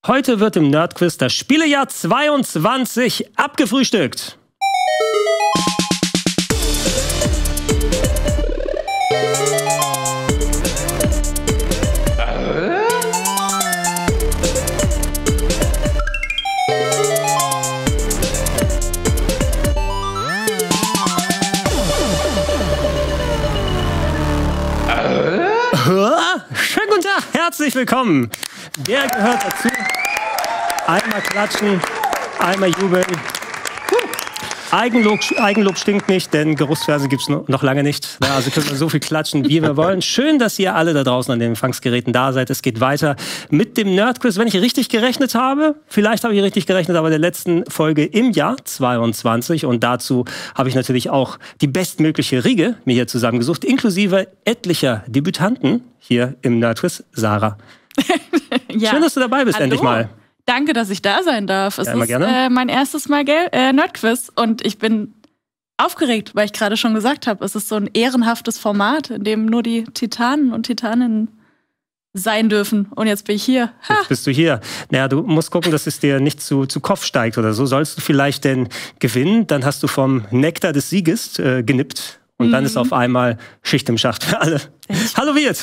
Heute wird im Nerdquiz das Spielejahr 22 abgefrühstückt. Schönen guten Tag, herzlich willkommen. Wer gehört dazu? Einmal klatschen, einmal jubeln. Eigenlob stinkt nicht, denn Geruchsfernsehen gibt es noch lange nicht. Ja, also können wir so viel klatschen, wie wir wollen. Schön, dass ihr alle da draußen an den Empfangsgeräten da seid. Es geht weiter mit dem Nerdquiz. Wenn ich richtig gerechnet habe, vielleicht habe ich richtig gerechnet, aber der letzten Folge im Jahr 22. Und dazu habe ich natürlich auch die bestmögliche Riege mir hier zusammengesucht, inklusive etlicher Debütanten hier im Nerdquiz. Sarah. Ja. Schön, dass du dabei bist. Hallo. Endlich mal. Danke, dass ich da sein darf. Es ist gerne. Mein erstes Mal Nerdquiz und ich bin aufgeregt, weil ich gerade schon gesagt habe, es ist so ein ehrenhaftes Format, in dem nur die Titanen und Titaninnen sein dürfen. Und jetzt bin ich hier. Ha. Jetzt bist du hier. Naja, du musst gucken, dass es dir nicht zu Kopf steigt oder so. Sollst du vielleicht denn gewinnen, dann hast du vom Nektar des Sieges genippt. Und dann ist auf einmal Schicht im Schacht für alle. Hallo Wirt!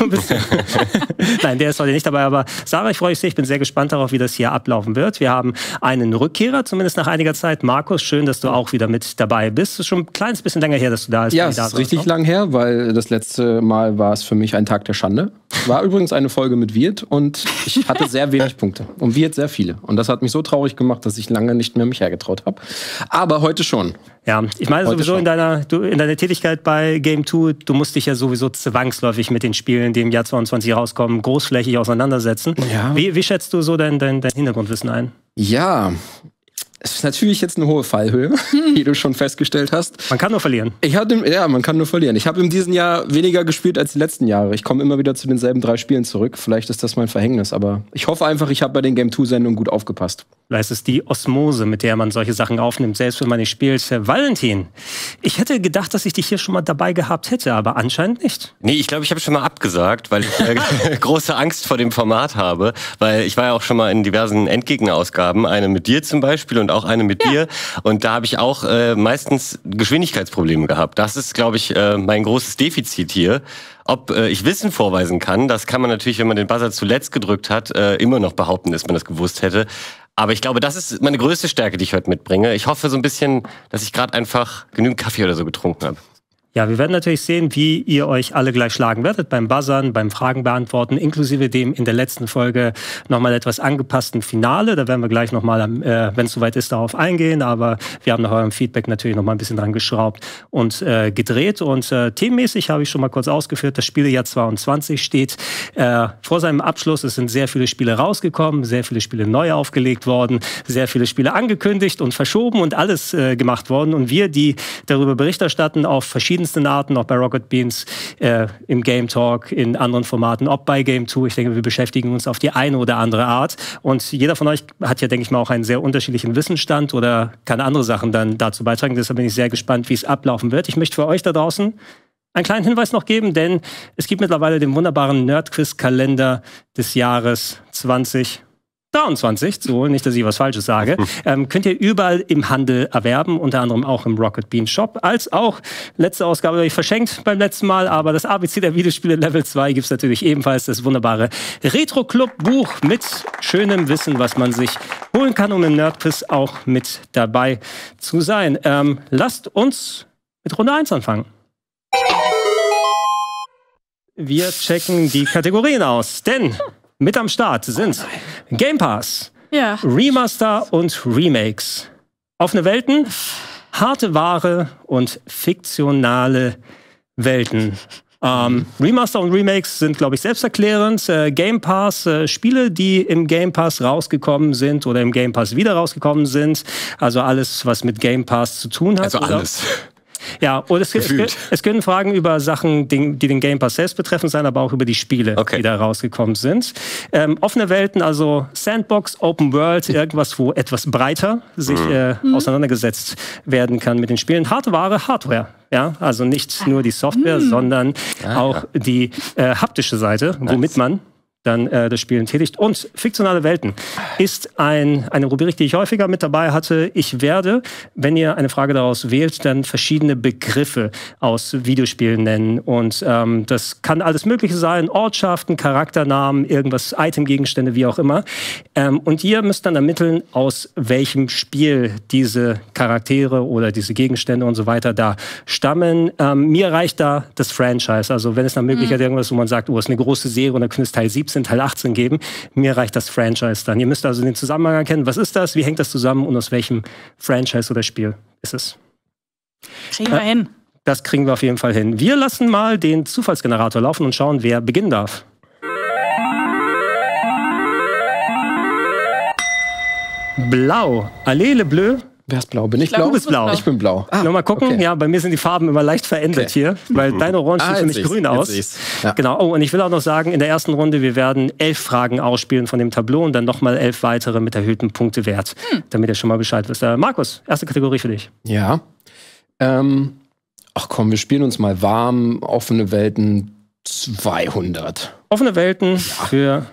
Nein, der ist heute nicht dabei, aber Sarah, ich freue mich sehr. Ich bin sehr gespannt darauf, wie das hier ablaufen wird. Wir haben einen Rückkehrer, zumindest nach einiger Zeit. Markus, schön, dass du auch wieder mit dabei bist. Es ist schon ein kleines bisschen länger her, dass du da bist. Ja, es ist richtig lang her, weil das letzte Mal war es für mich ein Tag der Schande. War übrigens eine Folge mit Wirt und ich hatte sehr wenig Punkte. Und Wirt sehr viele. Und das hat mich so traurig gemacht, dass ich lange nicht mehr mich hergetraut habe. Aber heute schon. Ja, ich meine sowieso in deiner Tätigkeit bei Game 2, du musst dich ja sowieso zwangsläufig mit den Spielen, die im Jahr 22 rauskommen, großflächig auseinandersetzen. Ja. Wie schätzt du so dein Hintergrundwissen ein? Ja, es ist natürlich jetzt eine hohe Fallhöhe, wie du schon festgestellt hast. Man kann nur verlieren. Man kann nur verlieren. Ich habe in diesem Jahr weniger gespielt als die letzten Jahre. Ich komme immer wieder zu denselben 3 Spielen zurück. Vielleicht ist das mein Verhängnis, aber ich hoffe einfach, ich habe bei den Game 2-Sendungen gut aufgepasst. Vielleicht ist es die Osmose, mit der man solche Sachen aufnimmt, selbst wenn man nicht spielt. Valentin, ich hätte gedacht, dass ich dich hier schon mal dabei gehabt hätte, aber anscheinend nicht. Nee, ich glaube, ich habe schon mal abgesagt, weil ich große Angst vor dem Format habe. Weil ich war ja auch schon mal in diversen Endgegner-Ausgaben, eine mit dir zum Beispiel und auch eine mit dir. Und da habe ich auch meistens Geschwindigkeitsprobleme gehabt. Das ist, glaube ich, mein großes Defizit hier. Ob ich Wissen vorweisen kann, das kann man natürlich, wenn man den Buzzer zuletzt gedrückt hat, immer noch behaupten, dass man das gewusst hätte. Aber ich glaube, das ist meine größte Stärke, die ich heute mitbringe. Ich hoffe so ein bisschen, dass ich gerade einfach genügend Kaffee oder so getrunken habe. Ja, wir werden natürlich sehen, wie ihr euch alle gleich schlagen werdet beim Buzzern, beim Fragen beantworten, inklusive dem in der letzten Folge nochmal etwas angepassten Finale. Da werden wir gleich nochmal, wenn es soweit ist, darauf eingehen. Aber wir haben nach eurem Feedback natürlich nochmal ein bisschen dran geschraubt und gedreht. Und themenmäßig habe ich schon mal kurz ausgeführt, das Spielejahr 22 steht vor seinem Abschluss. Es sind sehr viele Spiele rausgekommen, sehr viele Spiele neu aufgelegt worden, sehr viele Spiele angekündigt und verschoben und alles gemacht worden. Und wir, die darüber Bericht erstatten, auf verschiedenen Arten, auch bei Rocket Beans, im Game Talk, in anderen Formaten, ob bei Game 2. Ich denke, wir beschäftigen uns auf die eine oder andere Art. Und jeder von euch hat ja, denke ich mal, auch einen sehr unterschiedlichen Wissensstand oder kann andere Sachen dann dazu beitragen. Deshalb bin ich sehr gespannt, wie es ablaufen wird. Ich möchte für euch da draußen einen kleinen Hinweis noch geben, denn es gibt mittlerweile den wunderbaren Nerdquiz-Kalender des Jahres 2023 zu holen, nicht, dass ich was Falsches sage, könnt ihr überall im Handel erwerben, unter anderem auch im Rocket Beans Shop, als auch, letzte Ausgabe habe ich verschenkt beim letzten Mal, aber das ABC der Videospiele Level 2 gibt es natürlich ebenfalls, das wunderbare Retro-Club-Buch mit schönem Wissen, was man sich holen kann, um im Nerdquiz auch mit dabei zu sein. Lasst uns mit Runde 1 anfangen. Wir checken die Kategorien aus, denn mit am Start sind Game Pass, Remaster und Remakes, offene Welten, harte Ware und fiktionale Welten. Remaster und Remakes sind, glaube ich, selbsterklärend. Game Pass, Spiele, die im Game Pass rausgekommen sind oder im Game Pass wieder rausgekommen sind. Also alles, was mit Game Pass zu tun hat. Also alles. Ja, und es können Fragen über Sachen, die den Game Pass selbst betreffen, sein, aber auch über die Spiele, die da rausgekommen sind. Offene Welten, also Sandbox, Open World, irgendwas, wo etwas breiter sich auseinandergesetzt werden kann mit den Spielen. Harte Ware, Hardware. Ja, also nicht nur die Software, sondern auch die haptische Seite, womit man dann das Spielen tätigt. Und fiktionale Welten ist eine Rubrik, die ich häufiger mit dabei hatte. Ich werde, wenn ihr eine Frage daraus wählt, dann verschiedene Begriffe aus Videospielen nennen. Und das kann alles Mögliche sein. Ortschaften, Charakternamen, irgendwas, Itemgegenstände, wie auch immer. Und ihr müsst dann ermitteln, aus welchem Spiel diese Charaktere oder diese Gegenstände und so weiter da stammen. Mir reicht da das Franchise. Also wenn es nach Möglichkeit irgendwas, wo man sagt, oh, es ist eine große Serie und da könnte es Teil 17, Teil 18 geben. Mir reicht das Franchise dann. Ihr müsst also den Zusammenhang erkennen. Was ist das? Wie hängt das zusammen? Und aus welchem Franchise oder Spiel ist es? Kriegen wir hin. Das kriegen wir auf jeden Fall hin. Wir lassen mal den Zufallsgenerator laufen und schauen, wer beginnen darf. Blau. Allele bleu. Wer ist blau? Bin ich blau? Du bist blau. Ich bin blau. Nochmal gucken. Okay. Ja, bei mir sind die Farben immer leicht verändert hier, weil deine Orange sieht für mich grün aus. Ja. Genau. Oh, und ich will auch noch sagen, in der ersten Runde, wir werden 11 Fragen ausspielen von dem Tableau und dann nochmal 11 weitere mit erhöhtem Punktewert, damit ihr schon mal Bescheid wisst. Markus, erste Kategorie für dich. Ja. Ach komm, wir spielen uns mal warm. Offene Welten 200. Offene Welten für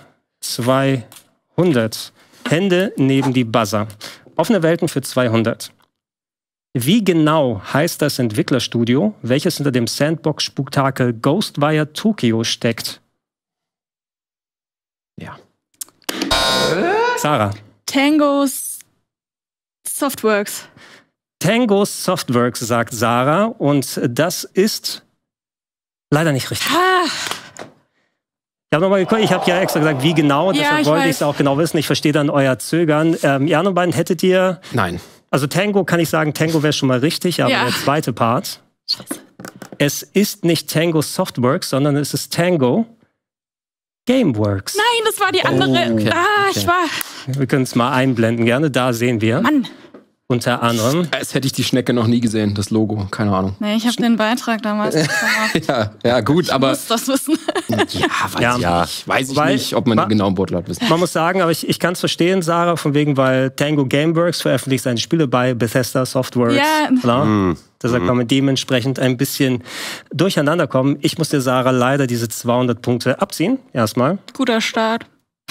200. Hände neben die Buzzer. Offene Welten für 200. Wie genau heißt das Entwicklerstudio, welches hinter dem Sandbox-Spektakel Ghostwire Tokyo steckt? Ja. Sarah. Tango Softworks. Tango Softworks, sagt Sarah. Und das ist leider nicht richtig. Ich habe nochmal geguckt, ich habe ja extra gesagt, wie genau, deshalb wollte ich es auch genau wissen. Ich verstehe dann euer Zögern. Ihr anderen beiden hättet ihr... Nein. Also Tango kann ich sagen, Tango wäre schon mal richtig, aber der zweite Part. Scheiße. Es ist nicht Tango Softworks, sondern es ist Tango Gameworks. Nein, das war die andere. Okay. Ich war... Wir können es mal einblenden gerne, da sehen wir. Mann. Unter anderem. Als hätte ich die Schnecke noch nie gesehen, das Logo. Keine Ahnung. Nee, ich habe den Beitrag damals nicht gemacht. Ja, gut, aber... Ich muss das wissen. Weiß ich nicht, ob man den genauen Wortlaut wissen. Man muss sagen, aber ich kann es verstehen, Sarah, von wegen, weil Tango Gameworks veröffentlicht seine Spiele bei Bethesda Softworks. Ja. Deshalb kann man dementsprechend ein bisschen durcheinander kommen. Ich muss dir, Sarah, leider diese 200 Punkte abziehen. Erstmal. Guter Start.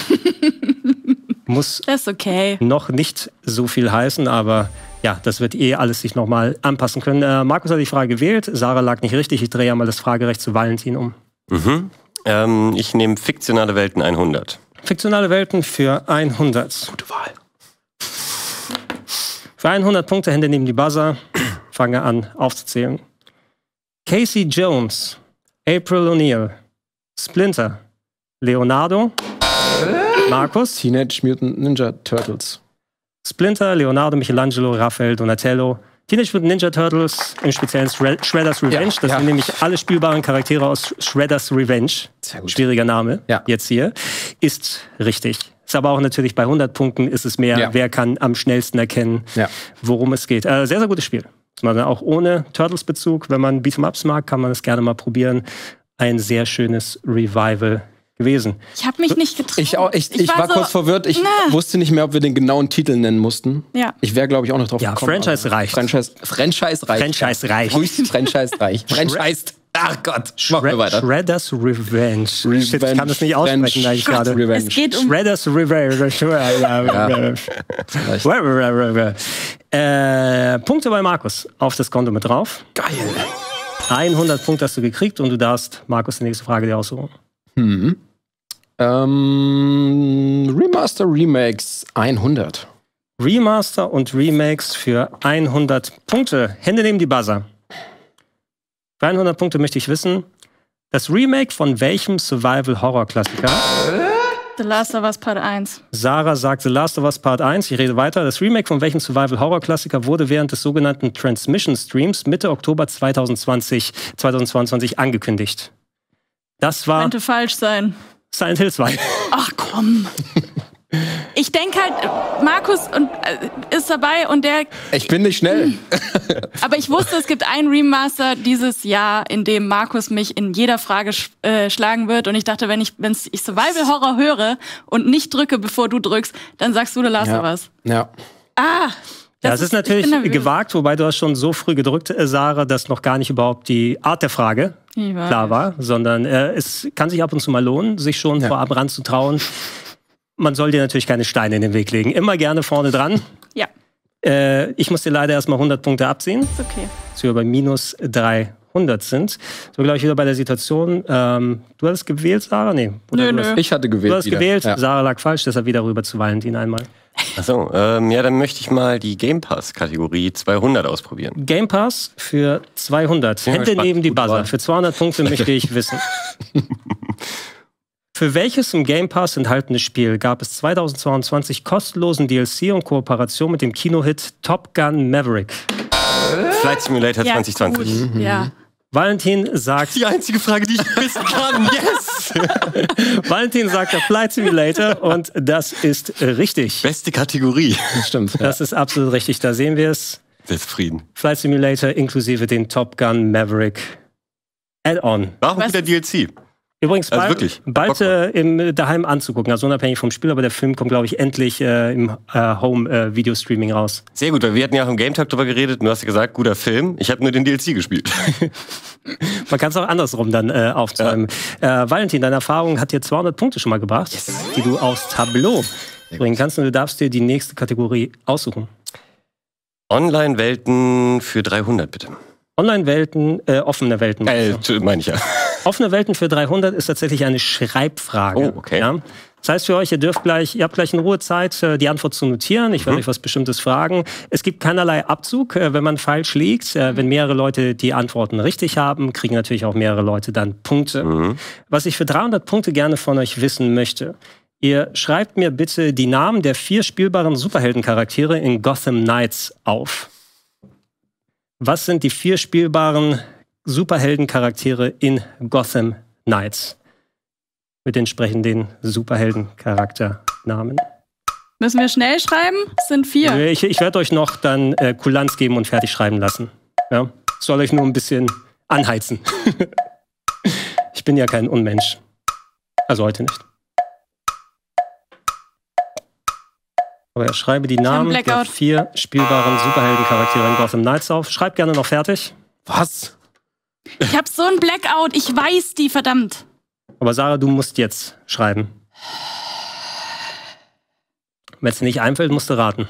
Muss das ist okay. Noch nicht so viel heißen, aber ja, das wird alles sich nochmal anpassen können. Markus hat die Frage gewählt, Sarah lag nicht richtig. Ich drehe ja mal das Fragerecht zu Valentin um. Ich nehme fiktionale Welten 100. Fiktionale Welten für 100. Gute Wahl. Für 100 Punkte, Hände neben die Buzzer. Fange an aufzuzählen. Casey Jones, April O'Neil, Splinter, Leonardo, Markus. Teenage Mutant Ninja Turtles. Splinter, Leonardo, Michelangelo, Raphael, Donatello. Teenage Mutant Ninja Turtles, im speziellen Shredder's Revenge. Das sind nämlich alle spielbaren Charaktere aus Shredder's Revenge. Sehr gut. Schwieriger Name jetzt hier. Ist richtig. Ist aber auch natürlich bei 100 Punkten ist es mehr, wer kann am schnellsten erkennen, worum es geht. Sehr, sehr gutes Spiel. Auch ohne Turtles-Bezug, wenn man Beat'em-Ups mag, kann man es gerne mal probieren. Ein sehr schönes Revival gewesen. Ich habe mich nicht getraut. Ich war kurz verwirrt. Ich wusste nicht mehr, ob wir den genauen Titel nennen mussten. Ja. Ich wäre, glaube ich, auch noch drauf gekommen. Franchise reicht. Franchise reicht. Franchise reicht. Franchise reicht. Franchise. Ach Gott. Machen wir weiter. Shredder's Revenge. Shit, ich kann das nicht aussprechen eigentlich gerade. Es geht um Shredder's Revenge. Punkte bei Markus auf das Konto mit drauf. Geil. 100 Punkte hast du gekriegt und du darfst, Markus, die nächste Frage dir aussuchen. Remaster Remakes 100. Remaster und Remakes für 100 Punkte. Hände neben die Buzzer. Für 100 Punkte möchte ich wissen, das Remake von welchem Survival-Horror-Klassiker? The Last of Us Part 1. Sarah sagt The Last of Us Part 1. Ich rede weiter. Das Remake von welchem Survival-Horror-Klassiker wurde während des sogenannten Transmission-Streams Mitte Oktober 2022 angekündigt? Das war... Könnte falsch sein. Silent Hill 2. Ach komm. Ich denke halt, Markus ist dabei und der... Ich bin nicht schnell. Aber ich wusste, es gibt ein Remaster dieses Jahr, in dem Markus mich in jeder Frage schlagen wird. Und ich dachte, wenn ich Survival-Horror höre und nicht drücke, bevor du drückst, dann sagst du The Last of Us. Ja. Ja, es ist natürlich gewagt, wobei du hast schon so früh gedrückt, Sarah, dass noch gar nicht überhaupt die Art der Frage klar war, sondern es kann sich ab und zu mal lohnen, sich schon vorab ranzutrauen. Man soll dir natürlich keine Steine in den Weg legen. Immer gerne vorne dran. Ja. Ich muss dir leider erstmal 100 Punkte abziehen. Ist okay. Dass wir bei minus 300 sind. So, glaube ich, wieder bei der Situation. Du hattest gewählt, Sarah? Nee. Nö. Ich hatte gewählt. Du hast gewählt, Sarah lag falsch, deshalb wieder rüber zu Valentin einmal. Achso, ja, dann möchte ich mal die Game Pass-Kategorie 200 ausprobieren. Game Pass für 200. Hände neben die Buzzer. Für 200 Punkte möchte ich wissen. Für welches im Game Pass enthaltene Spiel gab es 2022 kostenlosen DLC und Kooperation mit dem Kinohit Top Gun Maverick? Flight Simulator 2020. Gut. Ja. Valentin sagt... Die einzige Frage, die ich wissen kann. Yes! Valentin sagt der Flight Simulator und das ist richtig. Beste Kategorie. Das stimmt. Das ist absolut richtig. Da sehen wir es. Der Frieden. Flight Simulator inklusive den Top Gun Maverick Add-on. Warum wieder DLC? Übrigens Also wirklich? bald im daheim anzugucken, also unabhängig vom Spiel, aber der Film kommt, glaube ich, endlich im Home-Video-Streaming raus. Sehr gut, weil wir hatten ja auch im Game Talk drüber geredet und du hast ja gesagt, guter Film. Ich habe nur den DLC gespielt. Man kann es auch andersrum dann aufzäumen. Valentin, deine Erfahrung hat dir 200 Punkte schon mal gebracht, die du aufs Tableau bringen kannst und du darfst dir die nächste Kategorie aussuchen. Online-Welten für 300, bitte. Online-Welten, offene Welten. Meine ich ja. Offene Welten für 300 ist tatsächlich eine Schreibfrage. Oh, okay. Ja? Das heißt für euch, ihr habt gleich in Ruhe Zeit, die Antwort zu notieren. Ich werde euch was Bestimmtes fragen. Es gibt keinerlei Abzug, wenn man falsch liegt. Wenn mehrere Leute die Antworten richtig haben, kriegen natürlich auch mehrere Leute dann Punkte. Was ich für 300 Punkte gerne von euch wissen möchte, ihr schreibt mir bitte die Namen der 4 spielbaren Superheldencharaktere in Gotham Knights auf. Was sind die 4 spielbaren Superheldencharaktere in Gotham Knights? Mit entsprechenden Superheldencharakternamen. Müssen wir schnell schreiben? Es sind 4. Ich werde euch noch dann Kulanz geben und fertig schreiben lassen. Ja? Soll euch nur ein bisschen anheizen. Ich bin ja kein Unmensch. Also heute nicht. Aber ja, schreibe die Namen der 4 spielbaren Superheldencharaktere in Gotham Knights auf. Schreib gerne noch fertig. Was? Ich hab so ein Blackout. Ich weiß die, verdammt. Aber Sarah, du musst jetzt schreiben. Wenn es dir nicht einfällt, musst du raten.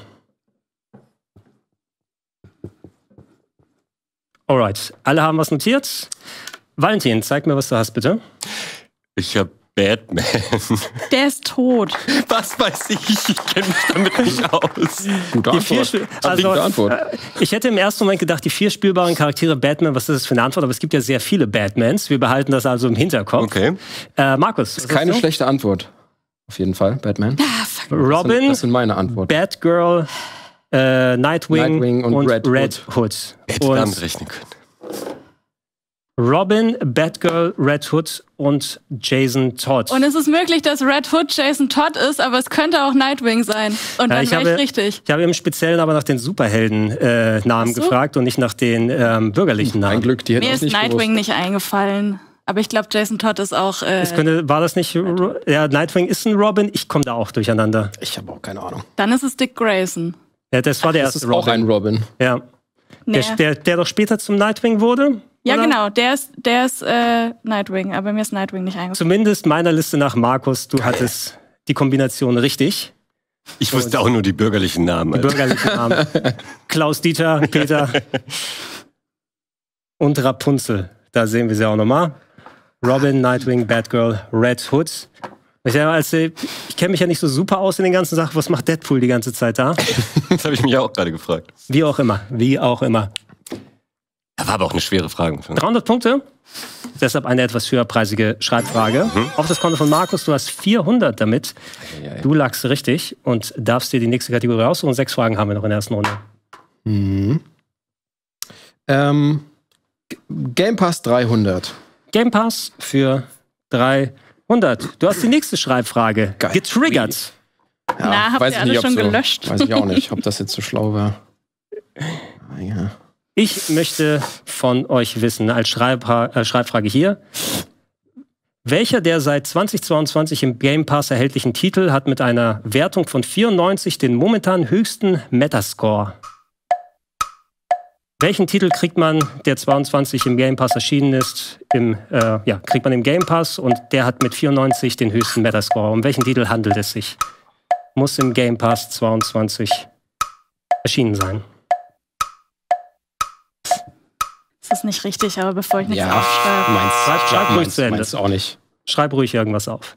Alright, alle haben was notiert. Valentin, zeig mir, was du hast, bitte. Ich hab Batman. Der ist tot. Was weiß ich? Ich kenne mich damit nicht aus. Gute Antwort. Ich hätte im ersten Moment gedacht, die 4 spielbaren Charaktere Batman, was ist das für eine Antwort? Aber es gibt ja sehr viele Batmans. Wir behalten das also im Hinterkopf. Okay. Markus. Das ist keine schlechte Antwort. Auf jeden Fall, Batman. Robin. Das sind meine Antworten. Batgirl, Nightwing und Red Hood. Hätte damit rechnen können. Robin, Batgirl, Red Hood und Jason Todd. Und es ist möglich, dass Red Hood Jason Todd ist, aber es könnte auch Nightwing sein. Und dann wäre ich richtig. Ich habe im Speziellen aber nach den Superhelden-Namen gefragt und nicht nach den bürgerlichen Namen. Ein Glück, die hätten Mir ist nicht Nightwing gewusst. nicht eingefallen. Aber ich glaube, Jason Todd ist auch... war das nicht... Ja, Nightwing ist ein Robin. Ich komme da auch durcheinander. Ich habe auch keine Ahnung. Dann ist es Dick Grayson. Ja, das war der Das erste ist auch ein Robin. Ja. Nee. Der doch später zum Nightwing wurde? Ja, oder? genau. Der ist Nightwing. Aber mir ist Nightwing nicht eingefallen. Zumindest meiner Liste nach Markus. Du hattest die Kombination richtig. Ich wusste auch nur die bürgerlichen Namen. Die bürgerlichen Namen. Klaus, Dieter, Peter und Rapunzel. Da sehen wir sie auch nochmal. Robin, Nightwing, Batgirl, Red Hood. Ich kenne mich ja nicht so super aus in den ganzen Sachen. Was macht Deadpool die ganze Zeit da? Das habe ich mich auch gerade gefragt. Wie auch immer. Das war aber auch eine schwere Frage. 300 Punkte. Deshalb eine etwas höherpreisige Schreibfrage. Auf das Konto von Markus, du hast 400 damit. Du lagst richtig und darfst dir die nächste Kategorie aussuchen. 6 Fragen haben wir noch in der ersten Runde. Game Pass 300. Game Pass für 300. Du hast die nächste Schreibfrage getriggert. Na, habt ihr alle schon gelöscht? Weiß ich auch nicht, ob das jetzt so schlau war. Ja. Ich möchte von euch wissen, als Schreibfrage hier, welcher der seit 2022 im Game Pass erhältlichen Titel hat mit einer Wertung von 94 den momentan höchsten Metascore? Welchen Titel kriegt man, der 22 im Game Pass erschienen ist, kriegt man im Game Pass und der hat mit 94 den höchsten Metascore. Um welchen Titel handelt es sich? Muss im Game Pass 22 erschienen sein. Das ist nicht richtig, aber bevor ich nichts Ja, aufschreibe. Schreib ruhig zu Ende. meinst auch nicht. Schreib ruhig irgendwas auf.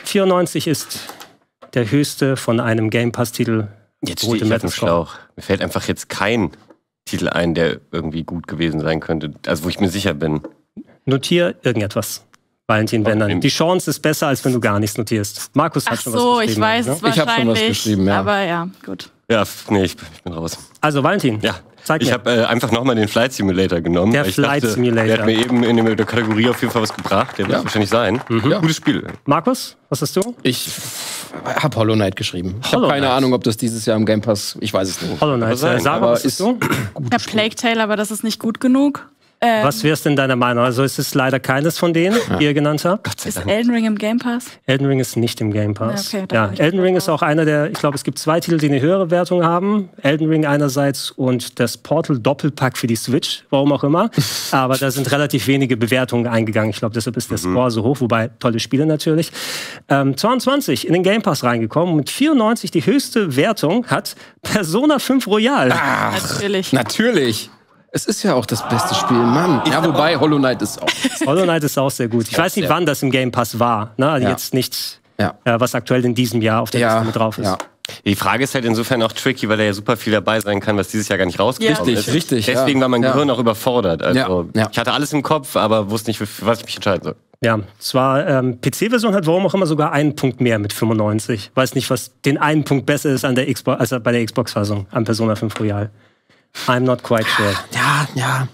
94 ist der höchste von einem Game Pass-Titel. Jetzt stehe ich auf dem Schlauch. Mir fällt einfach jetzt kein Titel ein, der irgendwie gut gewesen sein könnte. Also wo ich mir sicher bin. Notier irgendetwas. Valentin Bendern. Die Chance ist besser, als wenn du gar nichts notierst. Markus hat schon was geschrieben. Ich weiß es wahrscheinlich. Ich habe schon was geschrieben, ja. Aber ja, gut. Ja, nee, ich bin raus. Also Valentin, Ja, zeig ich mir. habe einfach nochmal den Flight Simulator genommen. Der weil ich Flight dachte, Simulator. Der hat mir eben in der Kategorie auf jeden Fall was gebracht. Der wird wahrscheinlich sein. Ja. Gutes Spiel. Markus, was hast du? Ich habe Hollow Knight geschrieben. Ich habe Hollow keine Knight. Ahnung, ob das dieses Jahr im Game Pass, ich weiß es nicht. Hollow Knight. sein, Sarah, aber was hast du? Ich habe Plague Tale, aber das ist nicht gut genug. Was wär's denn deiner Meinung? Also es ist leider keines von denen, die ihr genannt habt. Gott sei Ist Dank. Elden Ring im Game Pass? Elden Ring ist nicht im Game Pass. Ja, okay, dann Ja, hab ich Elden das Ring auch. ist auch einer der, ich glaube, es gibt 2 Titel, die eine höhere Wertung haben. Elden Ring einerseits und das Portal Doppelpack für die Switch, warum auch immer. Aber da sind relativ wenige Bewertungen eingegangen. Ich glaube, deshalb ist der Score so hoch, wobei tolle Spiele natürlich. 22 in den Game Pass reingekommen. Mit 94 die höchste Wertung hat Persona 5 Royal. Natürlich. Natürlich. Es ist ja auch das beste Spiel, Mann. Ja, wobei Hollow Knight ist auch. Hollow Knight ist auch sehr gut. Ich weiß nicht, wann das im Game Pass war. Ne? Also Ja. jetzt nicht, Ja. was aktuell in diesem Jahr auf der Liste mit drauf ist. Ja. Die Frage ist halt insofern auch tricky, weil da ja super viel dabei sein kann, was dieses Jahr gar nicht rausgekommen Richtig, ist. richtig, Deswegen ja. war mein Ja. Gehirn auch überfordert. Also Ja. ich hatte alles im Kopf, aber wusste nicht, für was ich mich entscheiden soll. Ja, zwar PC-Version hat warum auch immer sogar einen Punkt mehr mit 95. Weiß nicht, was den einen Punkt besser ist an der Xbox, als bei der Xbox-Fassung, an Persona 5 Royal. I'm not quite sure. Ja.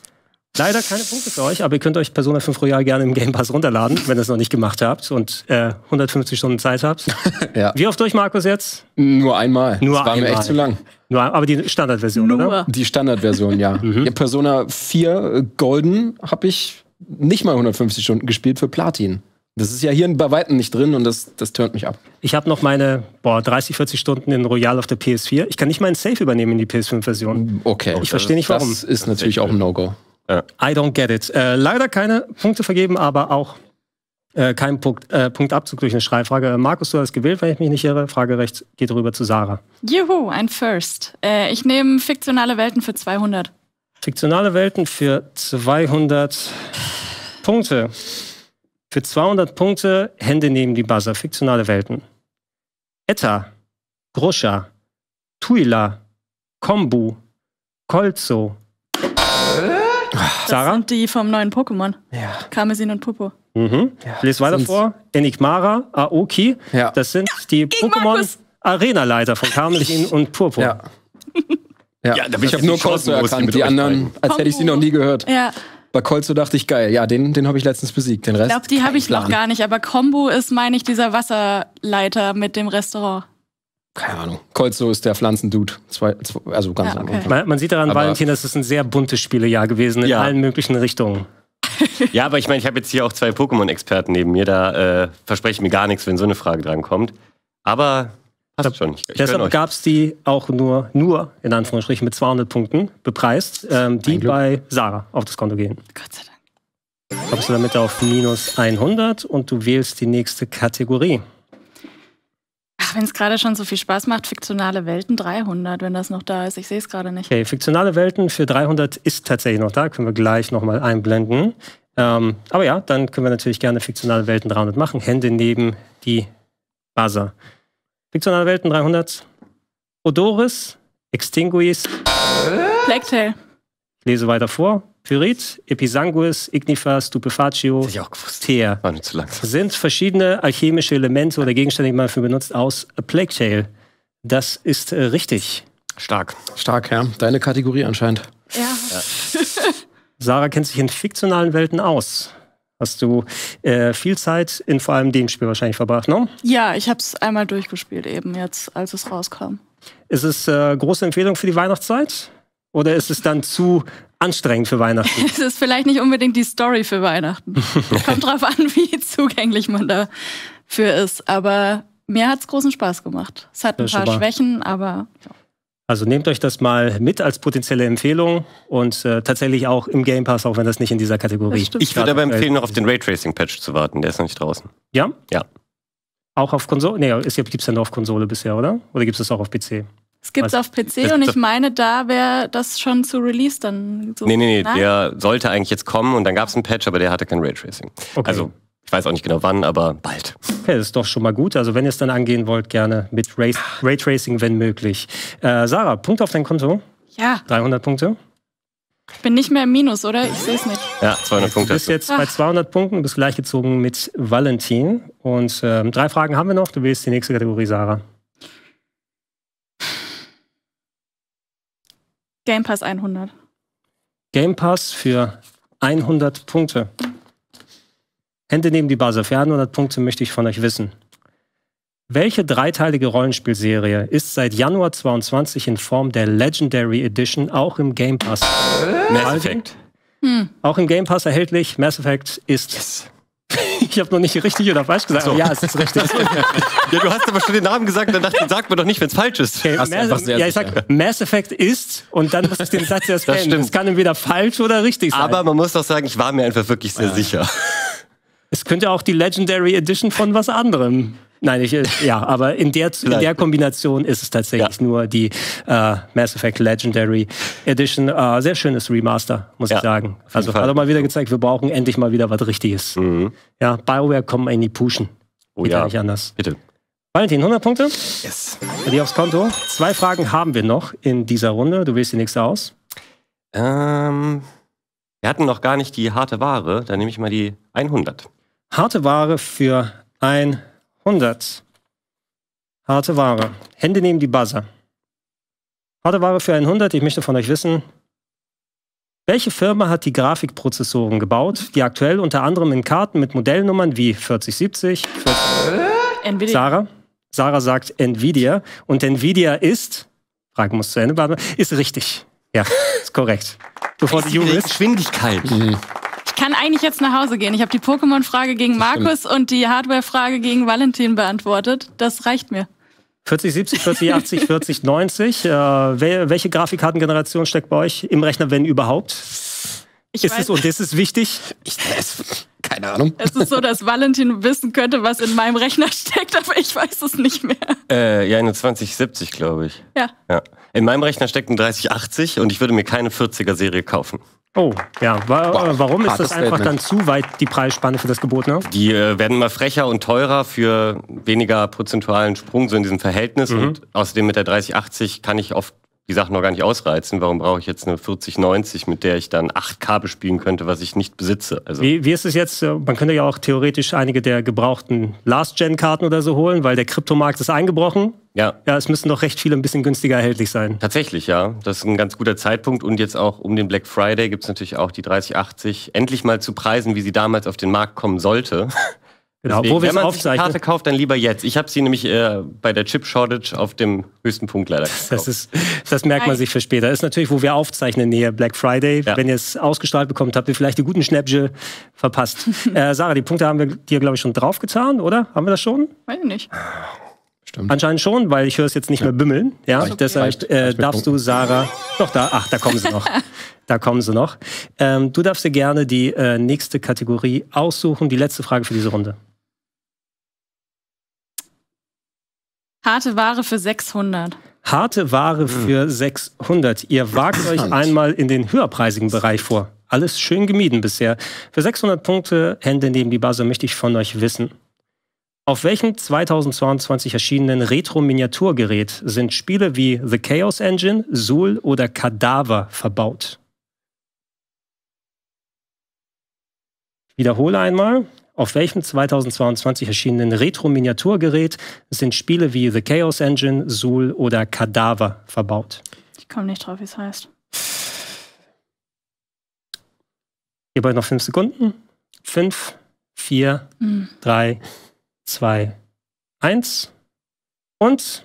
Leider keine Punkte für euch, aber ihr könnt euch Persona 5 Royal gerne im Game Pass runterladen, wenn ihr es noch nicht gemacht habt und 150 Stunden Zeit habt. Ja. Wie oft durch, Markus, jetzt? Nur einmal. Nur das war mir einmal. echt zu lang. Nur, aber die Standardversion, oder? Die Standardversion, ja. Ja, Persona 4 Golden habe ich nicht mal 150 Stunden gespielt für Platin. Das ist ja hier bei Weitem nicht drin und das turnt mich ab. Ich habe noch meine 30, 40 Stunden in Royal auf der PS4. Ich kann nicht mal einen Save übernehmen in die PS5-Version. Okay. Ich verstehe nicht, warum. Das ist natürlich auch ein No-Go. I don't get it. Leider keine Punkte vergeben, aber auch kein Punktabzug durch eine Schreibfrage. Markus, du hast gewählt, wenn ich mich nicht irre. Fragerecht geht rüber zu Sarah. Juhu, ein First. Ich nehme fiktionale Welten für 200. Fiktionale Welten für 200 Punkte. Für 200 Punkte Hände neben die Buzzer. Fiktionale Welten. Etta, Grusha, Tuila, Kombu, Kolzo. Das Sarah? sind die vom neuen Pokémon. Ja. Karmesin und Purpur. Mhm. Ich lese weiter vor. Enigmara, Aoki. Ja. Das sind die Pokémon Markus. Arena-Leiter von Karmesin und Purpur. Ja. Ja, Ja, da ich habe sind nur die Chancen Kolzo groß, die erkannt, mit die euch anderen, beiden. als hätte ich sie noch nie gehört. Ja, Bei Kolzo dachte ich, geil, ja, den habe ich letztens besiegt. Den ich Rest. glaube, die habe ich kein noch Plan. gar nicht. Aber Kombu ist, meine ich, dieser Wasserleiter mit dem Restaurant. Keine Ahnung. Kolzo ist der Pflanzendude. Also ganz Ja, am okay. Anfang. Man sieht daran, Aber- Valentin, das ist ein sehr buntes Spielejahr gewesen in Ja. allen möglichen Richtungen. Ja, aber ich meine, ich habe jetzt hier auch 2 Pokémon-Experten neben mir. Da verspreche ich mir gar nichts, wenn so eine Frage drankommt. Aber passt schon. Ich gönn Deshalb euch. gab es die auch nur in Anführungsstrichen mit 200 Punkten bepreist, die Glück. bei Sarah auf das Konto gehen. Gott sei Dank. Kommst du damit auf minus 100 und du wählst die nächste Kategorie. Ach, wenn es gerade schon so viel Spaß macht, fiktionale Welten 300, wenn das noch da ist. Ich sehe es gerade nicht. Okay, fiktionale Welten für 300 ist tatsächlich noch da, können wir gleich nochmal einblenden. Aber ja, dann können wir natürlich gerne fiktionale Welten 300 machen. Hände neben die Buzzer. Fiktionale Welten 300. Odoris, Extinguis, Plague Tale. ich lese weiter vor. Pyrit, Episanguis, Ignifer, Stupefatio, Hätte ich auch gewusst. Teer. War nicht zu lang. Sind verschiedene alchemische Elemente oder Gegenstände, die man dafür benutzt, aus A Plague Tale. Das ist richtig. Stark. Stark, ja. Deine Kategorie anscheinend. Ja. Sarah kennt sich in fiktionalen Welten aus. Hast du viel Zeit in vor allem dem Spiel wahrscheinlich verbracht, ne? Ja, ich habe es einmal durchgespielt eben jetzt, als es rauskam. Ist es große Empfehlung für die Weihnachtszeit? Oder ist es dann zu anstrengend für Weihnachten? Es ist vielleicht nicht unbedingt die Story für Weihnachten. Kommt drauf an, wie zugänglich man dafür ist. Aber mir hat es großen Spaß gemacht. Es hat ein Ja, paar schon mal. Schwächen, aber ja. Also nehmt euch das mal mit als potenzielle Empfehlung und tatsächlich auch im Game Pass, auch wenn das nicht in dieser Kategorie ist. Ich würde aber empfehlen, noch auf den Raytracing-Patch zu warten. Der ist noch nicht draußen. Ja? Ja. Auch auf Konsole? Nee, gibt es ja nur auf Konsole bisher, oder? Oder gibt es das auch auf PC? Es gibt es auf PC und ich meine, da wäre das schon zu Release dann so. Nee, der sollte eigentlich jetzt kommen und dann gab es einen Patch, aber der hatte kein Raytracing. Okay. Also, ich weiß auch nicht genau wann, aber bald. Okay, das ist doch schon mal gut. Also wenn ihr es dann angehen wollt, gerne mit Raytracing, wenn möglich. Sarah, Punkt auf dein Konto? Ja. 300 Punkte? Ich bin nicht mehr im Minus, oder? Ich sehe es nicht. Ja, 200 Punkte. Du bist jetzt bei 200 Punkten, bist gleichgezogen mit Valentin. Und 3 Fragen haben wir noch. Du wählst die nächste Kategorie, Sarah. Game Pass 100. Game Pass für 100 Punkte. Hände neben die Buzzer. Für 100 Punkte möchte ich von euch wissen. Welche dreiteilige Rollenspielserie ist seit Januar 22 in Form der Legendary Edition auch im Game Pass? Mass Effect. Auch im Game Pass erhältlich. Mass Effect ist... Yes. Ich habe noch nicht richtig oder falsch gesagt. So. Ja, es ist richtig. Ja, du hast aber schon den Namen gesagt, dann dachte ich, sag mir doch nicht, wenn es falsch ist. Okay, ich sag, Mass Effect ist und dann muss ich den Satz erst beenden. Das kann entweder falsch oder richtig sein. Aber man muss doch sagen, ich war mir einfach wirklich sehr sicher. Es könnte auch die Legendary Edition von was anderem. Nein, aber in der Kombination ist es tatsächlich nur die Mass Effect Legendary Edition. Sehr schönes Remaster, muss ich sagen. Also hat er mal wieder gezeigt, wir brauchen endlich mal wieder was Richtiges. Mhm. Ja, BioWare kommen in die Pushen. Geht ja nicht anders. Bitte. Valentin, 100 Punkte? Yes. Bei dir aufs Konto. 2 Fragen haben wir noch in dieser Runde. Du wählst die nächste aus. Wir hatten noch gar nicht die harte Ware. Dann nehme ich mal die 100. Harte Ware für 100. Harte Ware. Hände neben die Buzzer. Harte Ware für 100. Ich möchte von euch wissen, welche Firma hat die Grafikprozessoren gebaut, die aktuell unter anderem in Karten mit Modellnummern wie 4070, Nvidia. Sarah sagt Nvidia. Und Nvidia ist, Frage muss zu Ende beantworten, ist richtig. Ja, ist korrekt. Bevor die Geschwindigkeit. Ich kann eigentlich jetzt nach Hause gehen. Ich habe die Pokémon-Frage gegen Markus und die Hardware-Frage gegen Valentin beantwortet. Das reicht mir. 4070, 4080, 4090. Welche Grafikkartengeneration steckt bei euch im Rechner, wenn überhaupt? Und ist es wichtig? Keine Ahnung. Es ist so, dass Valentin wissen könnte, was in meinem Rechner steckt, aber ich weiß es nicht mehr. Eine 2070, glaube ich. Ja. In meinem Rechner steckt ein 3080 und ich würde mir keine 40er-Serie kaufen. Oh, ja. Warum ist das einfach dann zu weit, die Preisspanne für das Gebotene? Die werden immer frecher und teurer für weniger prozentualen Sprung, so in diesem Verhältnis. Und außerdem mit der 3080 kann ich oft die Sachen noch gar nicht ausreizen. Warum brauche ich jetzt eine 4090, mit der ich dann 8K bespielen könnte, was ich nicht besitze? Also wie ist es jetzt? Man könnte ja auch theoretisch einige der gebrauchten Last-Gen-Karten oder so holen, weil der Kryptomarkt ist eingebrochen. Ja, es müssten doch recht viele ein bisschen günstiger erhältlich sein. Tatsächlich, ja. Das ist ein ganz guter Zeitpunkt. Und jetzt auch um den Black Friday gibt es natürlich auch die 3080 endlich mal zu Preisen, wie sie damals auf den Markt kommen sollte. Genau, deswegen, wo wir wenn man sich eine Karte kauft, dann lieber jetzt. Ich habe sie nämlich bei der Chip-Shortage auf dem höchsten Punkt leider gekauft. Das merkt man sich für später. Das ist natürlich, wo wir aufzeichnen, näher Black Friday. Ja. Wenn ihr es ausgestrahlt bekommt, habt ihr vielleicht die guten Schnäppchen verpasst. Sarah, die Punkte haben wir dir, glaube ich, schon draufgetan, oder? Haben wir das schon? Weiß ich nicht. Stimmt. Anscheinend schon, weil ich höre es jetzt nicht mehr bimmeln. Ja, deshalb darfst du, Sarah... Doch, da kommen sie noch. Da kommen sie noch. Du darfst dir gerne die nächste Kategorie aussuchen. Die letzte Frage für diese Runde. Harte Ware für 600. Harte Ware für 600. Ihr wagt euch einmal in den höherpreisigen Bereich vor. Alles schön gemieden bisher. Für 600 Punkte, Hände neben die Buzzer, möchte ich von euch wissen. Auf welchem 2022 erschienenen Retro-Miniaturgerät sind Spiele wie The Chaos Engine, Zool oder Cadaver verbaut? Ich wiederhole einmal. Auf welchem 2022 erschienenen Retro-Miniaturgerät sind Spiele wie The Chaos Engine, Zool oder Cadaver verbaut? Ich komme nicht drauf, wie es heißt. Ihr wollt noch 5 Sekunden? 5, 4, 3, 2, 1 und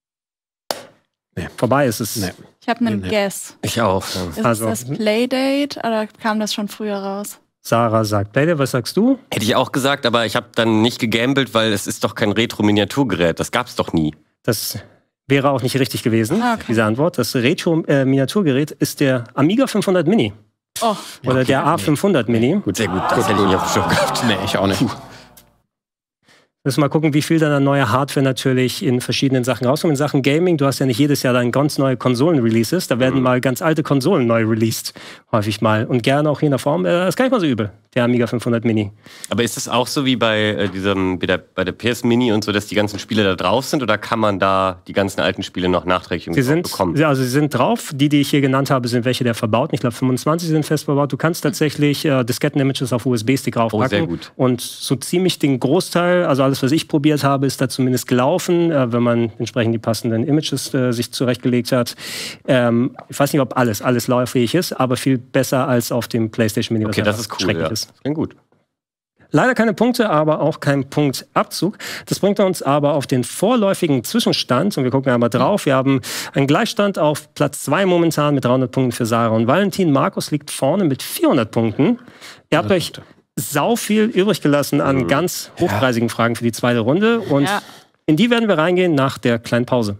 vorbei ist es. Ich habe einen Guess. Ich auch. Ist das Playdate oder kam das schon früher raus? Sarah sagt Playdate, was sagst du? Hätte ich auch gesagt, aber ich habe dann nicht gegambelt, weil es ist doch kein Retro-Miniaturgerät. Das gab's doch nie. Das Wäre auch nicht richtig gewesen, diese Antwort. Das Retro-Miniaturgerät ist der Amiga 500 Mini. Oh. Oder der A500 Mini. Gut, sehr gut. Das hätte ich nicht auf dem Schirm gehabt. Nee, ich auch nicht. Müssen wir mal gucken, wie viel dann an neuer Hardware natürlich in verschiedenen Sachen rauskommt. In Sachen Gaming, du hast ja nicht jedes Jahr dann ganz neue Konsolen-Releases. Da werden mal ganz alte Konsolen neu released, häufig mal. Und gerne auch hier in der Form. Das ist gar nicht mal so übel, der Amiga 500 Mini. Aber ist das auch so wie bei bei der PS Mini und so, dass die ganzen Spiele da drauf sind? Oder kann man da die ganzen alten Spiele noch nachträglich bekommen? Also sie sind drauf. Die ich hier genannt habe, sind welche der verbauten. Ich glaube, 25 sind fest verbaut. Du kannst tatsächlich Disketten-Images auf USB-Stick raufpacken. Sehr gut. Und so ziemlich den Großteil, also alles, was ich probiert habe, ist da zumindest gelaufen, wenn man entsprechend die passenden Images sich zurechtgelegt hat. Ich weiß nicht, ob alles lauffähig ist, aber viel besser als auf dem PlayStation Mini. Okay, das ist cool. Ja. Ist. Das klingt gut. Leider keine Punkte, aber auch kein Punktabzug. Das bringt uns aber auf den vorläufigen Zwischenstand. Und wir gucken einmal drauf. Wir haben einen Gleichstand auf Platz 2 momentan mit 300 Punkten für Sarah und Valentin. Markus liegt vorne mit 400 Punkten. Ihr habt euch sau viel übrig gelassen an ganz hochpreisigen Fragen für die zweite Runde. Und in die werden wir reingehen nach der kleinen Pause.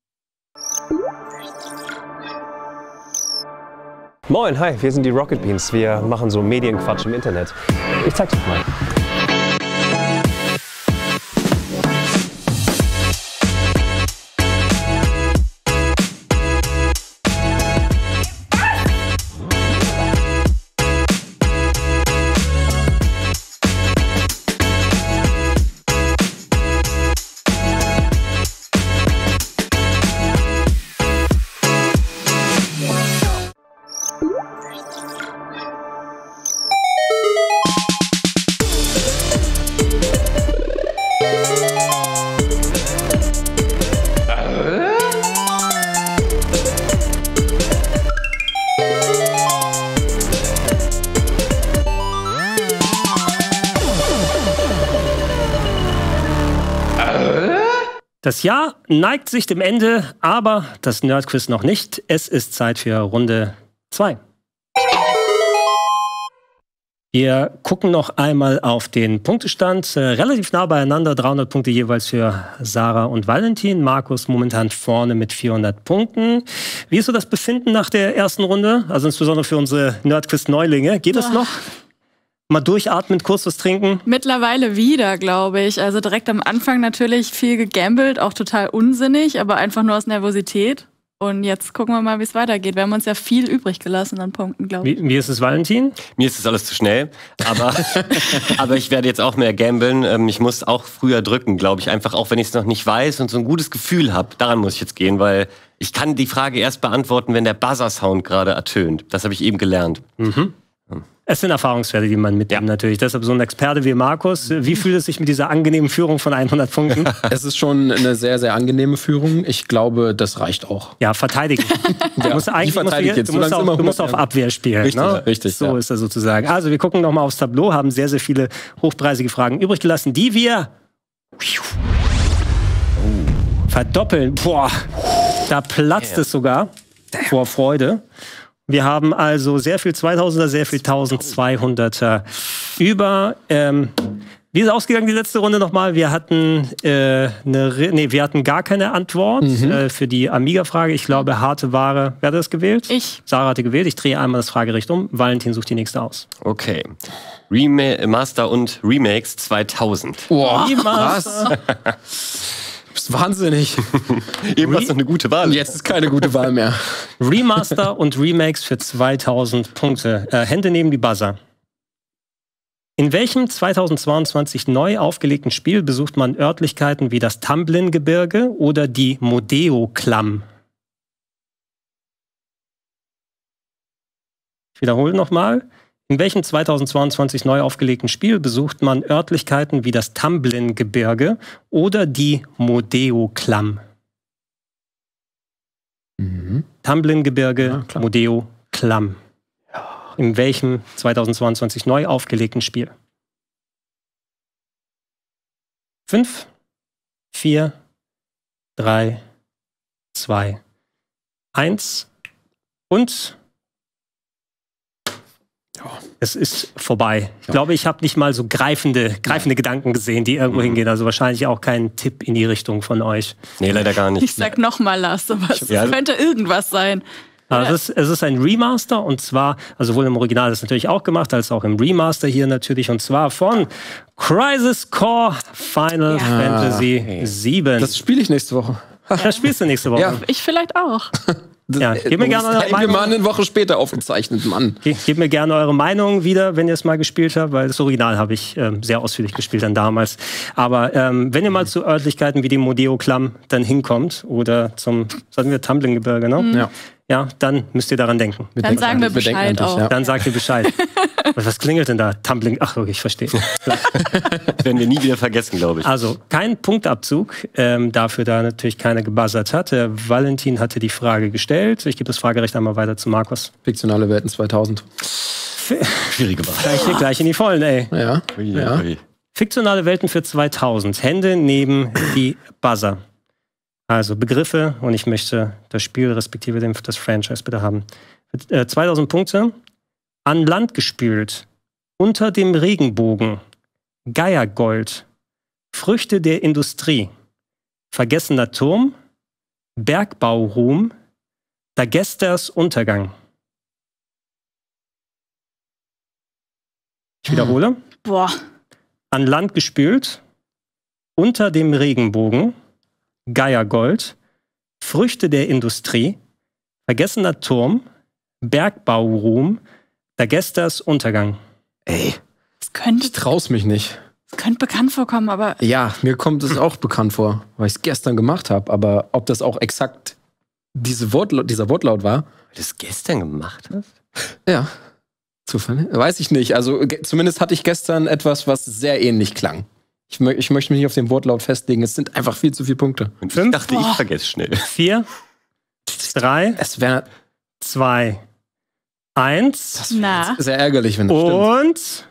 Moin, hi, wir sind die Rocket Beans. Wir machen so Medienquatsch im Internet. Ich zeig's euch mal. Das Jahr neigt sich dem Ende, aber das Nerdquiz noch nicht. Es ist Zeit für Runde 2. Wir gucken noch einmal auf den Punktestand. Relativ nah beieinander, 300 Punkte jeweils für Sarah und Valentin. Markus momentan vorne mit 400 Punkten. Wie ist so das Befinden nach der ersten Runde? Also insbesondere für unsere Nerdquiz-Neulinge. Geht das noch? Mal durchatmen, kurz was trinken? Mittlerweile wieder, glaube ich. Also direkt am Anfang natürlich viel gegambelt, auch total unsinnig, aber einfach nur aus Nervosität. Und jetzt gucken wir mal, wie es weitergeht. Wir haben uns ja viel übrig gelassen an Punkten, glaube ich. Wie ist es, Valentin? Mir ist das alles zu schnell, aber ich werde jetzt auch mehr gambeln. Ich muss auch früher drücken, glaube ich. Einfach auch, wenn ich es noch nicht weiß und so ein gutes Gefühl habe. Daran muss ich jetzt gehen, weil ich kann die Frage erst beantworten, wenn der Buzzer-Sound gerade ertönt. Das habe ich eben gelernt. Mhm. Es sind Erfahrungswerte, die man mitnimmt natürlich. Deshalb so ein Experte wie Markus. Wie fühlt es sich mit dieser angenehmen Führung von 100 Punkten? Es ist schon eine sehr, sehr angenehme Führung. Ich glaube, das reicht auch. Ja, verteidigen. Du musst auf Abwehr spielen. Richtig, ne? richtig. So ist er sozusagen. Also wir gucken nochmal aufs Tableau, haben sehr, sehr viele hochpreisige Fragen übrig gelassen, die wir verdoppeln. Boah, da platzt es sogar vor Freude. Wir haben also sehr viel 2000er, sehr viel 1200er über. Wie ist es ausgegangen, die letzte Runde nochmal? Wir hatten wir hatten gar keine Antwort für die Amiga-Frage. Ich glaube, harte Ware. Wer hat das gewählt? Ich. Sarah hatte gewählt. Ich drehe einmal das Fragericht um. Valentin sucht die nächste aus. Okay. Remaster und Remakes 2000. Boah, Remaster. Du bist wahnsinnig. Eben war es noch eine gute Wahl. Jetzt ist keine gute Wahl mehr. Remaster und Remakes für 2000 Punkte. Hände neben die Buzzer. In welchem 2022 neu aufgelegten Spiel besucht man Örtlichkeiten wie das Tamblin-Gebirge oder die Modeo-Klamm? Ich wiederhole nochmal. In welchem 2022 neu aufgelegten Spiel besucht man Örtlichkeiten wie das Tamblin-Gebirge oder die Modeo-Klamm? Tamblin-Gebirge, Ja, Modeo-Klamm. In welchem 2022 neu aufgelegten Spiel? 5, 4, 3, 2, 1 und Es ist vorbei. Ich glaube, ich habe nicht mal so greifende Gedanken gesehen, die irgendwo hingehen. Also wahrscheinlich auch kein Tipp in die Richtung von euch. Nee, leider gar nicht. Ich sag nochmal, Lars, sowas. Das könnte irgendwas sein. Also es ist ein Remaster und zwar, also sowohl im Original das natürlich auch gemacht, als auch im Remaster hier natürlich und zwar von Crisis Core Final Fantasy 7. Das spiele ich nächste Woche. Das spielst du nächste Woche. Ja. Ich vielleicht auch. Ja, gebt mir gerne eure wir Meinung. mal eine Woche später aufgezeichnet, Mann. Gebt mir gerne eure Meinung wieder, wenn ihr es mal gespielt habt, weil das Original habe ich sehr ausführlich gespielt dann damals. Aber wenn ihr mal zu Örtlichkeiten wie dem Modeo-Klamm dann hinkommt oder zum, sagen wir, Tumbling-Gebirge, ne? Ja, dann müsst ihr daran denken. Dann sagen wir Bescheid auch. Dann sagt ihr Bescheid. Was klingelt denn da? Tumbling. Ach, okay, ich verstehe. Werden wir nie wieder vergessen, glaube ich. Also, kein Punktabzug, dafür, da natürlich keiner gebuzzert hat. Valentin hatte die Frage gestellt. Ich gebe das Fragerecht einmal weiter zu Markus. Fiktionale Welten 2000. Schwierige Wahl. Gleich in die Vollen, ey. Ja. Ja. Fiktionale Welten für 2000. Hände neben die Buzzer. Also Begriffe, und ich möchte das Spiel respektive das Franchise bitte haben. 2000 Punkte. An Land gespült. Unter dem Regenbogen. Geiergold. Früchte der Industrie. Vergessener Turm. Bergbauruhm. Dagesters Untergang. Ich wiederhole. Boah. An Land gespült. Unter dem Regenbogen. Geiergold, Früchte der Industrie, Vergessener Turm, Bergbauruhm, Dagesters Untergang. Ey, Ich ich trau's mich nicht. könnte bekannt vorkommen, aber Ja, mir kommt es auch bekannt vor, weil ich es gestern gemacht habe. Aber ob das auch exakt dieser Wortlaut war? Weil du das gestern gemacht hast? Ja. Zufall? Weiß ich nicht. Also zumindest hatte ich gestern etwas, was sehr ähnlich klang. Ich möchte mich nicht auf den Wortlaut festlegen. Es sind einfach viel zu viele Punkte. Und 5? ich dachte, ich vergesse schnell. 4, 3, Es wäre 2, 1 na. sehr ärgerlich, wenn das stimmt. und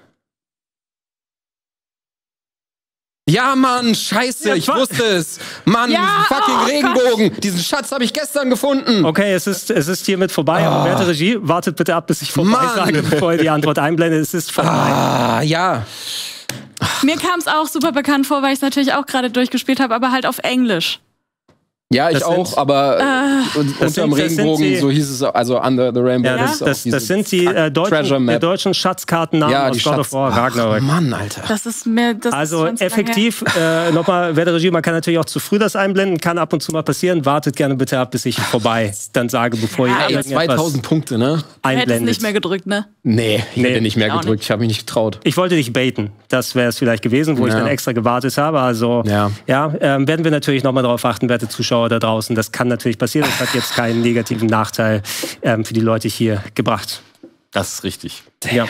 Ja, Mann, scheiße, Ja, ich wusste es. Mann, Ja, fucking oh Regenbogen. Diesen Schatz habe ich gestern gefunden. okay, es ist hiermit vorbei. Aber werte Regie, wartet bitte ab, bis ich vorbei Mann. sage, bevor ihr die Antwort einblendet. Es ist vorbei. Ah, ja. Mir kam es auch super bekannt vor, weil ich es natürlich auch gerade durchgespielt habe, aber halt auf Englisch. Ja, ich Das auch, sind- aber unterm sind Regenbogen, die- so hieß es, also Under the Rainbow. Ja, ist auch das diese sind die Treasure Map. deutschen Schatzkartennamen Ja, aus die God of Schatz. War Ragnarök. Mann, Alter. Das ist mir. Das Also ist schon so lange effektiv, nochmal, werte Regie, man kann natürlich auch zu früh das einblenden, kann ab und zu mal passieren. Wartet gerne bitte ab, bis ich vorbei dann sage, bevor ihr Ey, 2000 Punkte, ne? her. Du hättest einblendet. nicht mehr gedrückt, ne? Nee, ich hätte nicht mehr auch gedrückt. Ich habe mich nicht getraut. Ich wollte dich baiten. Das wäre es vielleicht gewesen, wo ich Ja. dann extra gewartet habe. Also Ja. werden wir natürlich nochmal darauf achten, werte Zuschauer da draußen. Das kann natürlich passieren. Das hat jetzt keinen negativen Nachteil für die Leute hier gebracht. Das ist richtig. Ja.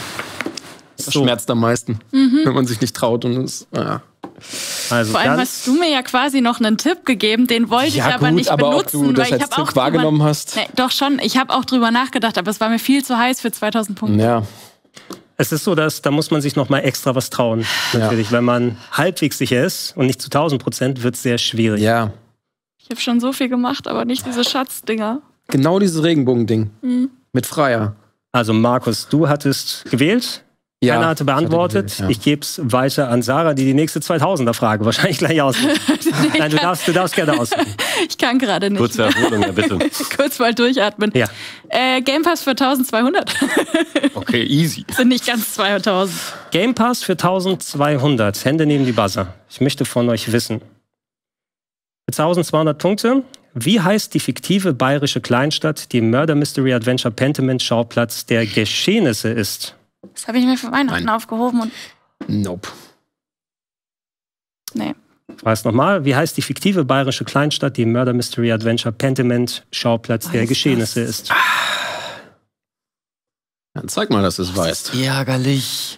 Das So, schmerzt am meisten, wenn man sich nicht traut. Und es, ja. also Vor allem dann, hast du mir ja quasi noch einen Tipp gegeben, den wollte ich aber nicht aber benutzen, ob du das weil ich als habe auch Tipp wahrgenommen hast. Nee, doch schon, ich habe auch drüber nachgedacht, aber es war mir viel zu heiß für 2000 Punkte. Ja. es ist so, dass da muss man sich nochmal extra was trauen. Natürlich, wenn man halbwegs sicher ist und nicht zu 1000%, wird es sehr schwierig. Ja. Ich habe schon so viel gemacht, aber nicht diese Schatzdinger. Genau dieses Regenbogen-Ding. Mit Freier. Also Markus, du hattest gewählt. Ja, Keiner hatte beantwortet. ich hatte gewählt, ja. Ich gebe es weiter an Sarah, die nächste 2000er-Frage wahrscheinlich gleich aussucht. Nein, du darfst gerne aussuchen. Ich kann gerade nicht. Kurze Erholung, ja bitte. Kurz mal durchatmen. Ja. Game Pass für 1200. Okay, easy. Sind nicht ganz 2000. Game Pass für 1200. Hände neben die Buzzer. Ich möchte von euch wissen. Für 1200 Punkte. Wie heißt die fiktive bayerische Kleinstadt, die im Murder Mystery Adventure Pentiment Schauplatz der Geschehnisse ist? Das habe ich mir für Weihnachten aufgehoben und Nope. nee. Ich weiß nochmal. Wie heißt die fiktive bayerische Kleinstadt, die im Murder Mystery Adventure Pentiment Schauplatz der Geschehnisse ist? Dann zeig mal, dass du es weißt. Ärgerlich.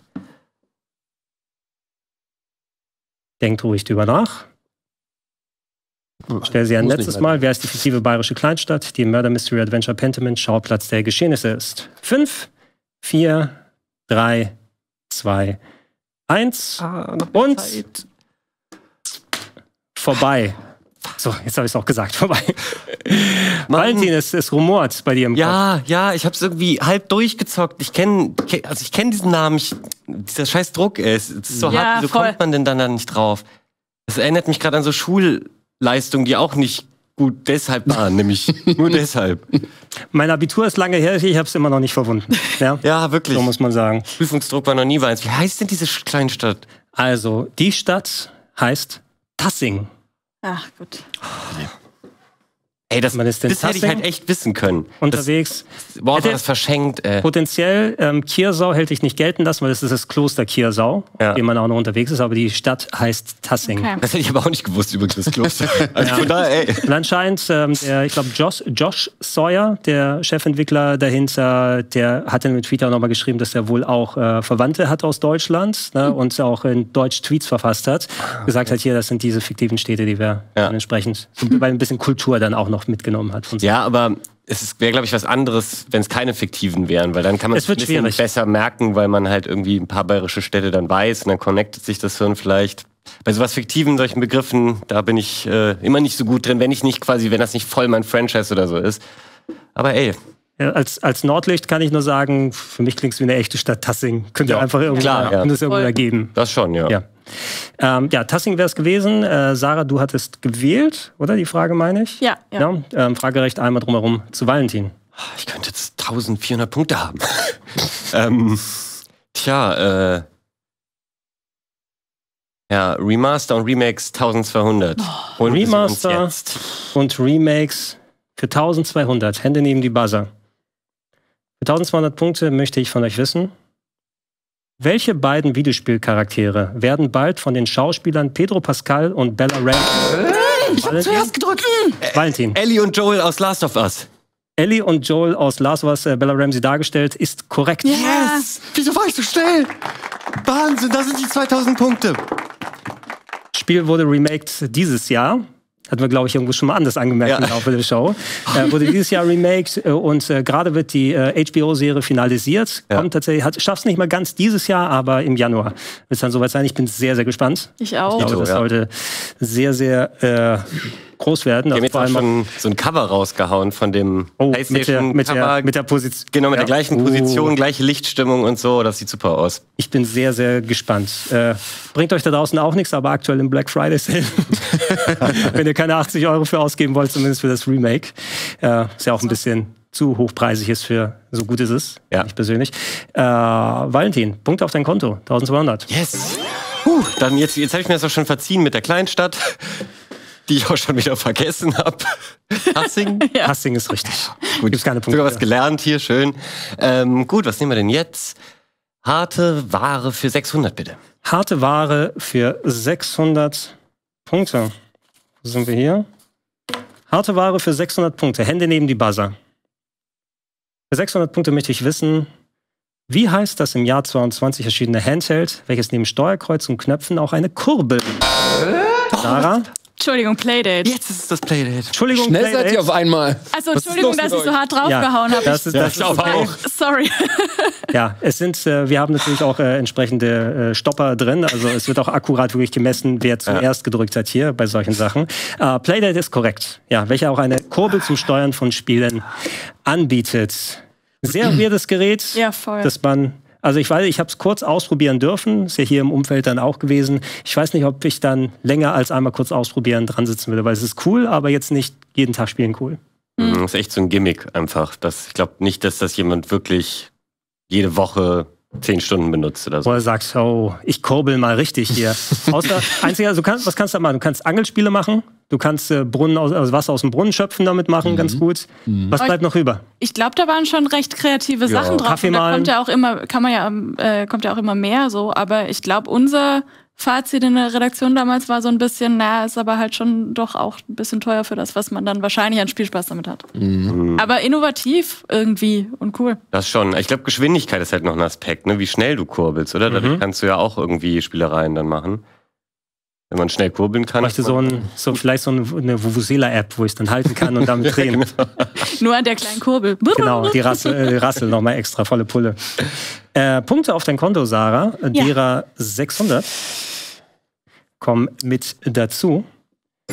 Denkt ruhig drüber nach. Stell sie ein Muss letztes nicht Mal. Wer ist die fiktive bayerische Kleinstadt, die im Murder Mystery Adventure Pentiment Schauplatz der Geschehnisse ist? 5, 4, 3, 2, 1 und vorbei. So, jetzt habe ich es auch gesagt. Vorbei. Valentin, es rumort bei dir im Kopf. Ja, ich habe es irgendwie halb durchgezockt. Ich kenn diesen Namen. Dieser scheiß Druck, es ist so hart. Wieso kommt man denn dann da nicht drauf? Das erinnert mich gerade an so Schulleistungen, die auch nicht gut deshalb waren, nämlich nur deshalb. Mein Abitur ist lange her, ich habe es immer noch nicht verwunden. Ja, wirklich. So muss man sagen. Prüfungsdruck war noch nie eins. Wie heißt denn diese Kleinstadt? Also, die Stadt heißt Tassing. Ach, gut. Ey, das hätte ich halt echt wissen können. Unterwegs. War das verschenkt. Potenziell Kiersau hätte ich nicht gelten lassen, weil das ist das Kloster Kiersau, in dem man auch noch unterwegs ist, aber die Stadt heißt Tassing. Okay. Das hätte ich aber auch nicht gewusst, übrigens, das Kloster. Also von daher, ey. Und anscheinend, ich glaube, Josh Sawyer, der Chefentwickler dahinter, der hat in einem Tweet auch nochmal geschrieben, dass er wohl auch Verwandte hat aus Deutschland, ne, und auch in Deutsch Tweets verfasst hat. Gesagt hat, hier, das sind diese fiktiven Städte, die wir dann entsprechend, weil ein bisschen Kultur dann auch noch mitgenommen hat. Ja, aber es wäre, glaube ich, was anderes, wenn es keine fiktiven wären, weil dann kann man es ein bisschen besser merken, weil man halt irgendwie ein paar bayerische Städte dann weiß und dann connectet sich das Hirn vielleicht. Bei sowas Fiktiven, solchen Begriffen, da bin ich immer nicht so gut drin, wenn das nicht voll mein Franchise oder so ist. Aber ey. Ja, als Nordlicht kann ich nur sagen, für mich klingt es wie eine echte Stadt Tassing. Könnte einfach irgendwie ergeben. Das schon, ja. Tassing wäre es gewesen. Sarah, du hattest gewählt, oder? Die Frage meine ich. Ja. Fragerecht einmal drumherum zu Valentin. Ich könnte jetzt 1400 Punkte haben. Remaster und Remakes 1200. Und Remaster und Remakes für 1200. Hände neben die Buzzer. Für 1200 Punkte möchte ich von euch wissen, welche beiden Videospielcharaktere werden bald von den Schauspielern Pedro Pascal und Bella Ramsey... Ich hab zuerst gedrückt. Valentin. Ellie und Joel aus Last of Us. Ellie und Joel aus Last of Us, Bella Ramsey dargestellt, ist korrekt. Yes! Wieso war ich so schnell? Wahnsinn, da sind die 2000 Punkte. Spiel wurde remaked dieses Jahr. Hatten wir, glaube ich, irgendwo schon mal anders angemerkt im Laufe der Show. Wurde dieses Jahr remaked und gerade wird die HBO-Serie finalisiert. Kommt tatsächlich, schafft es nicht mal ganz dieses Jahr, aber im Januar wird es dann soweit sein. Ich bin sehr, sehr gespannt. Ich auch. Ich glaube, das sollte sehr, sehr groß werden. Wir haben jetzt auch schon so ein Cover rausgehauen von dem PlayStation-Cover. Mit der Position. Genau, mit der gleichen Position, gleiche Lichtstimmung und so. Das sieht super aus. Ich bin sehr, sehr gespannt. Bringt euch da draußen auch nichts, aber aktuell im Black Friday Sale. Wenn ihr keine 80 € für ausgeben wollt, zumindest für das Remake. Ist ja auch ein bisschen zu hochpreisig ist für so gut ist es. Ich persönlich. Valentin, Punkt auf dein Konto. 1200. Yes. Dann jetzt habe ich mir das auch schon verziehen mit der Kleinstadt, die ich auch schon wieder vergessen habe. Hassing? Hassing ist richtig. Gut, gibt's keine Punkte. Sogar was gelernt hier, schön. Gut, was nehmen wir denn jetzt? Harte Ware für 600, bitte. Harte Ware für 600 Punkte. Wo sind wir hier? Harte Ware für 600 Punkte. Hände neben die Buzzer. Für 600 Punkte möchte ich wissen, wie heißt das im Jahr 2022 erschienene Handheld, welches neben Steuerkreuz und Knöpfen auch eine Kurbel? Sarah? Entschuldigung, Playdate. Jetzt ist es das Playdate. Entschuldigung, Schnell seid ihr auf einmal. Also Entschuldigung, dass ich so hart draufgehauen habe. Das ist okay. Sorry. Ja, wir haben natürlich auch entsprechende Stopper drin. Also es wird auch akkurat wirklich gemessen, wer zuerst gedrückt hat hier bei solchen Sachen. Playdate ist korrekt. Ja, welcher auch eine Kurbel zum Steuern von Spielen anbietet. Sehr weirdes Gerät, dass man... Also ich weiß, ich habe es kurz ausprobieren dürfen, ist ja hier im Umfeld dann auch gewesen. Ich weiß nicht, ob ich dann länger als einmal kurz ausprobieren dran sitzen würde, weil es ist cool, aber jetzt nicht jeden Tag spielen cool. Das ist echt so ein Gimmick einfach. Ich glaube nicht, dass das jemand wirklich jede Woche 10 Stunden benutzt oder so. Wo er sagt, oh, ich kurbel mal richtig hier. Was kannst du da machen? Du kannst Angelspiele machen, du kannst Wasser aus dem Brunnen schöpfen damit machen, ganz gut. Was bleibt noch über? Ich glaube, da waren schon recht kreative Sachen drauf. Kaffee malen. Da kommt ja auch immer mehr so, aber ich glaube, unser Fazit in der Redaktion damals war so ein bisschen, ist aber halt schon doch auch ein bisschen teuer für das, was man dann wahrscheinlich an Spielspaß damit hat. Aber innovativ irgendwie und cool. Das schon. Ich glaube, Geschwindigkeit ist halt noch ein Aspekt, ne? Wie schnell du kurbelst, oder? Dadurch kannst du ja auch irgendwie Spielereien dann machen. Wenn man schnell kurbeln kann. Ich möchte vielleicht so eine Vuvuzela-App, wo ich es dann halten kann und damit drehen. Genau. Nur an der kleinen Kurbel. Genau, die Rassel nochmal extra, volle Pulle. Punkte auf dein Konto, Sarah. Derer 600 kommen mit dazu.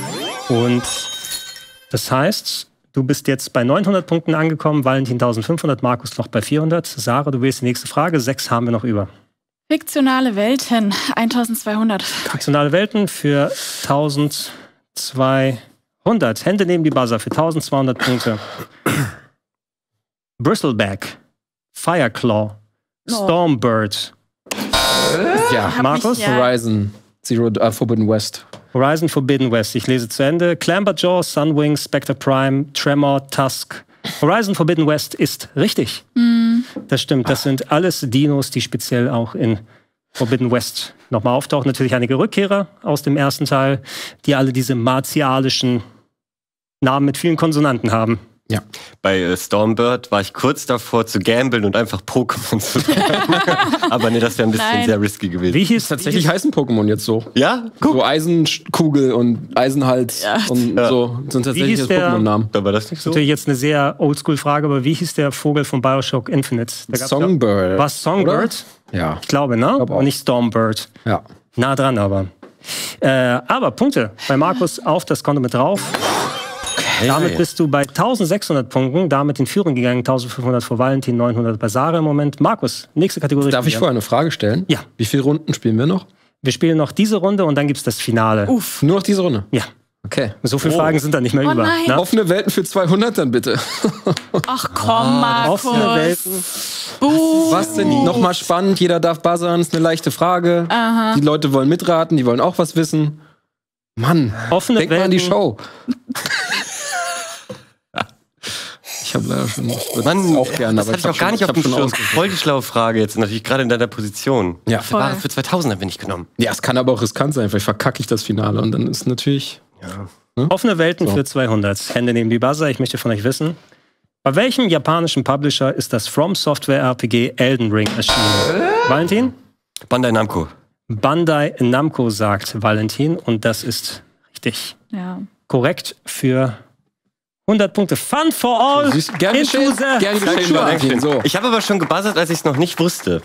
Und das heißt, du bist jetzt bei 900 Punkten angekommen, Valentin 1500, Markus noch bei 400. Sarah, du wählst die nächste Frage. 6 haben wir noch über. Fiktionale Welten, 1200. Fiktionale Welten für 1200. Hände neben die Buzzer für 1200 Punkte. Bristleback, Fireclaw, Stormbird. Ja, Markus? Horizon Forbidden West. Horizon Forbidden West. Ich lese zu Ende. Clamberjaw, Sunwing, Spectre Prime, Tremor, Tusk. Horizon Forbidden West ist richtig. Das stimmt. Das sind alles Dinos, die speziell auch in Forbidden West nochmal auftauchen. Natürlich einige Rückkehrer aus dem ersten Teil, die alle diese martialischen Namen mit vielen Konsonanten haben. Ja. Bei Stormbird war ich kurz davor zu gambeln und einfach Pokémon zu nehmen. Aber nee, das wäre ein bisschen sehr risky gewesen. Wie hieß Tatsächlich heißen Pokémon jetzt so. Ja? Guck. So Eisenkugel und Eisenhals und so sind tatsächlich hieß das der- Pokémon-Namen. Da war das nicht so. Natürlich jetzt eine sehr Oldschool-Frage, aber wie hieß der Vogel von Bioshock Infinite? Da gab's Songbird. War es Songbird? Ja. Ich glaube, ne? Glaub auch. Und nicht Stormbird. Ja. Nah dran aber. Aber Punkte bei Markus auf das Konto mit drauf. Damit bist du bei 1600 Punkten, damit in Führung gegangen, 1500 vor Valentin, 900 bei Sarah im Moment. Markus, nächste Kategorie. Darf ich vorher eine Frage stellen? Ja. Wie viele Runden spielen wir noch? Wir spielen noch diese Runde und dann gibt es das Finale. Nur noch diese Runde? Ja, Okay. so viele Fragen sind da nicht mehr Oh über. nein. Ne? Offene Welten für 200 dann bitte. Ach komm, Markus. Offene Welten. Was denn nochmal spannend? Jeder darf buzzern, ist eine leichte Frage. Aha. Die Leute wollen mitraten, die wollen auch was wissen. Mann, Offene denk mal an die Welten. Show. Ich habe leider schon Mann, auch gerne, das aber hatte ich auch gar nicht auf dem schon Schirm. ausgesucht. Voll die schlaue Frage jetzt, natürlich gerade in deiner Position. Ja. Voll. Ware für 2000 bin ich genommen. Ja, es kann aber auch riskant sein, vielleicht verkacke ich das Finale und dann ist natürlich. Offene Welten So. für 200. Hände neben die Buzzer. Ich möchte von euch wissen, bei welchem japanischen Publisher ist das From Software RPG Elden Ring erschienen? Valentin? Bandai Namco. Bandai Namco, sagt Valentin. Und das ist richtig. Ja. Korrekt für 100 Punkte. Fun for all. Siehst du, gerne into geschehen. the- Gerne geschehen, Valentin. So. Ich habe aber schon gebuzzert, als ich es noch nicht wusste.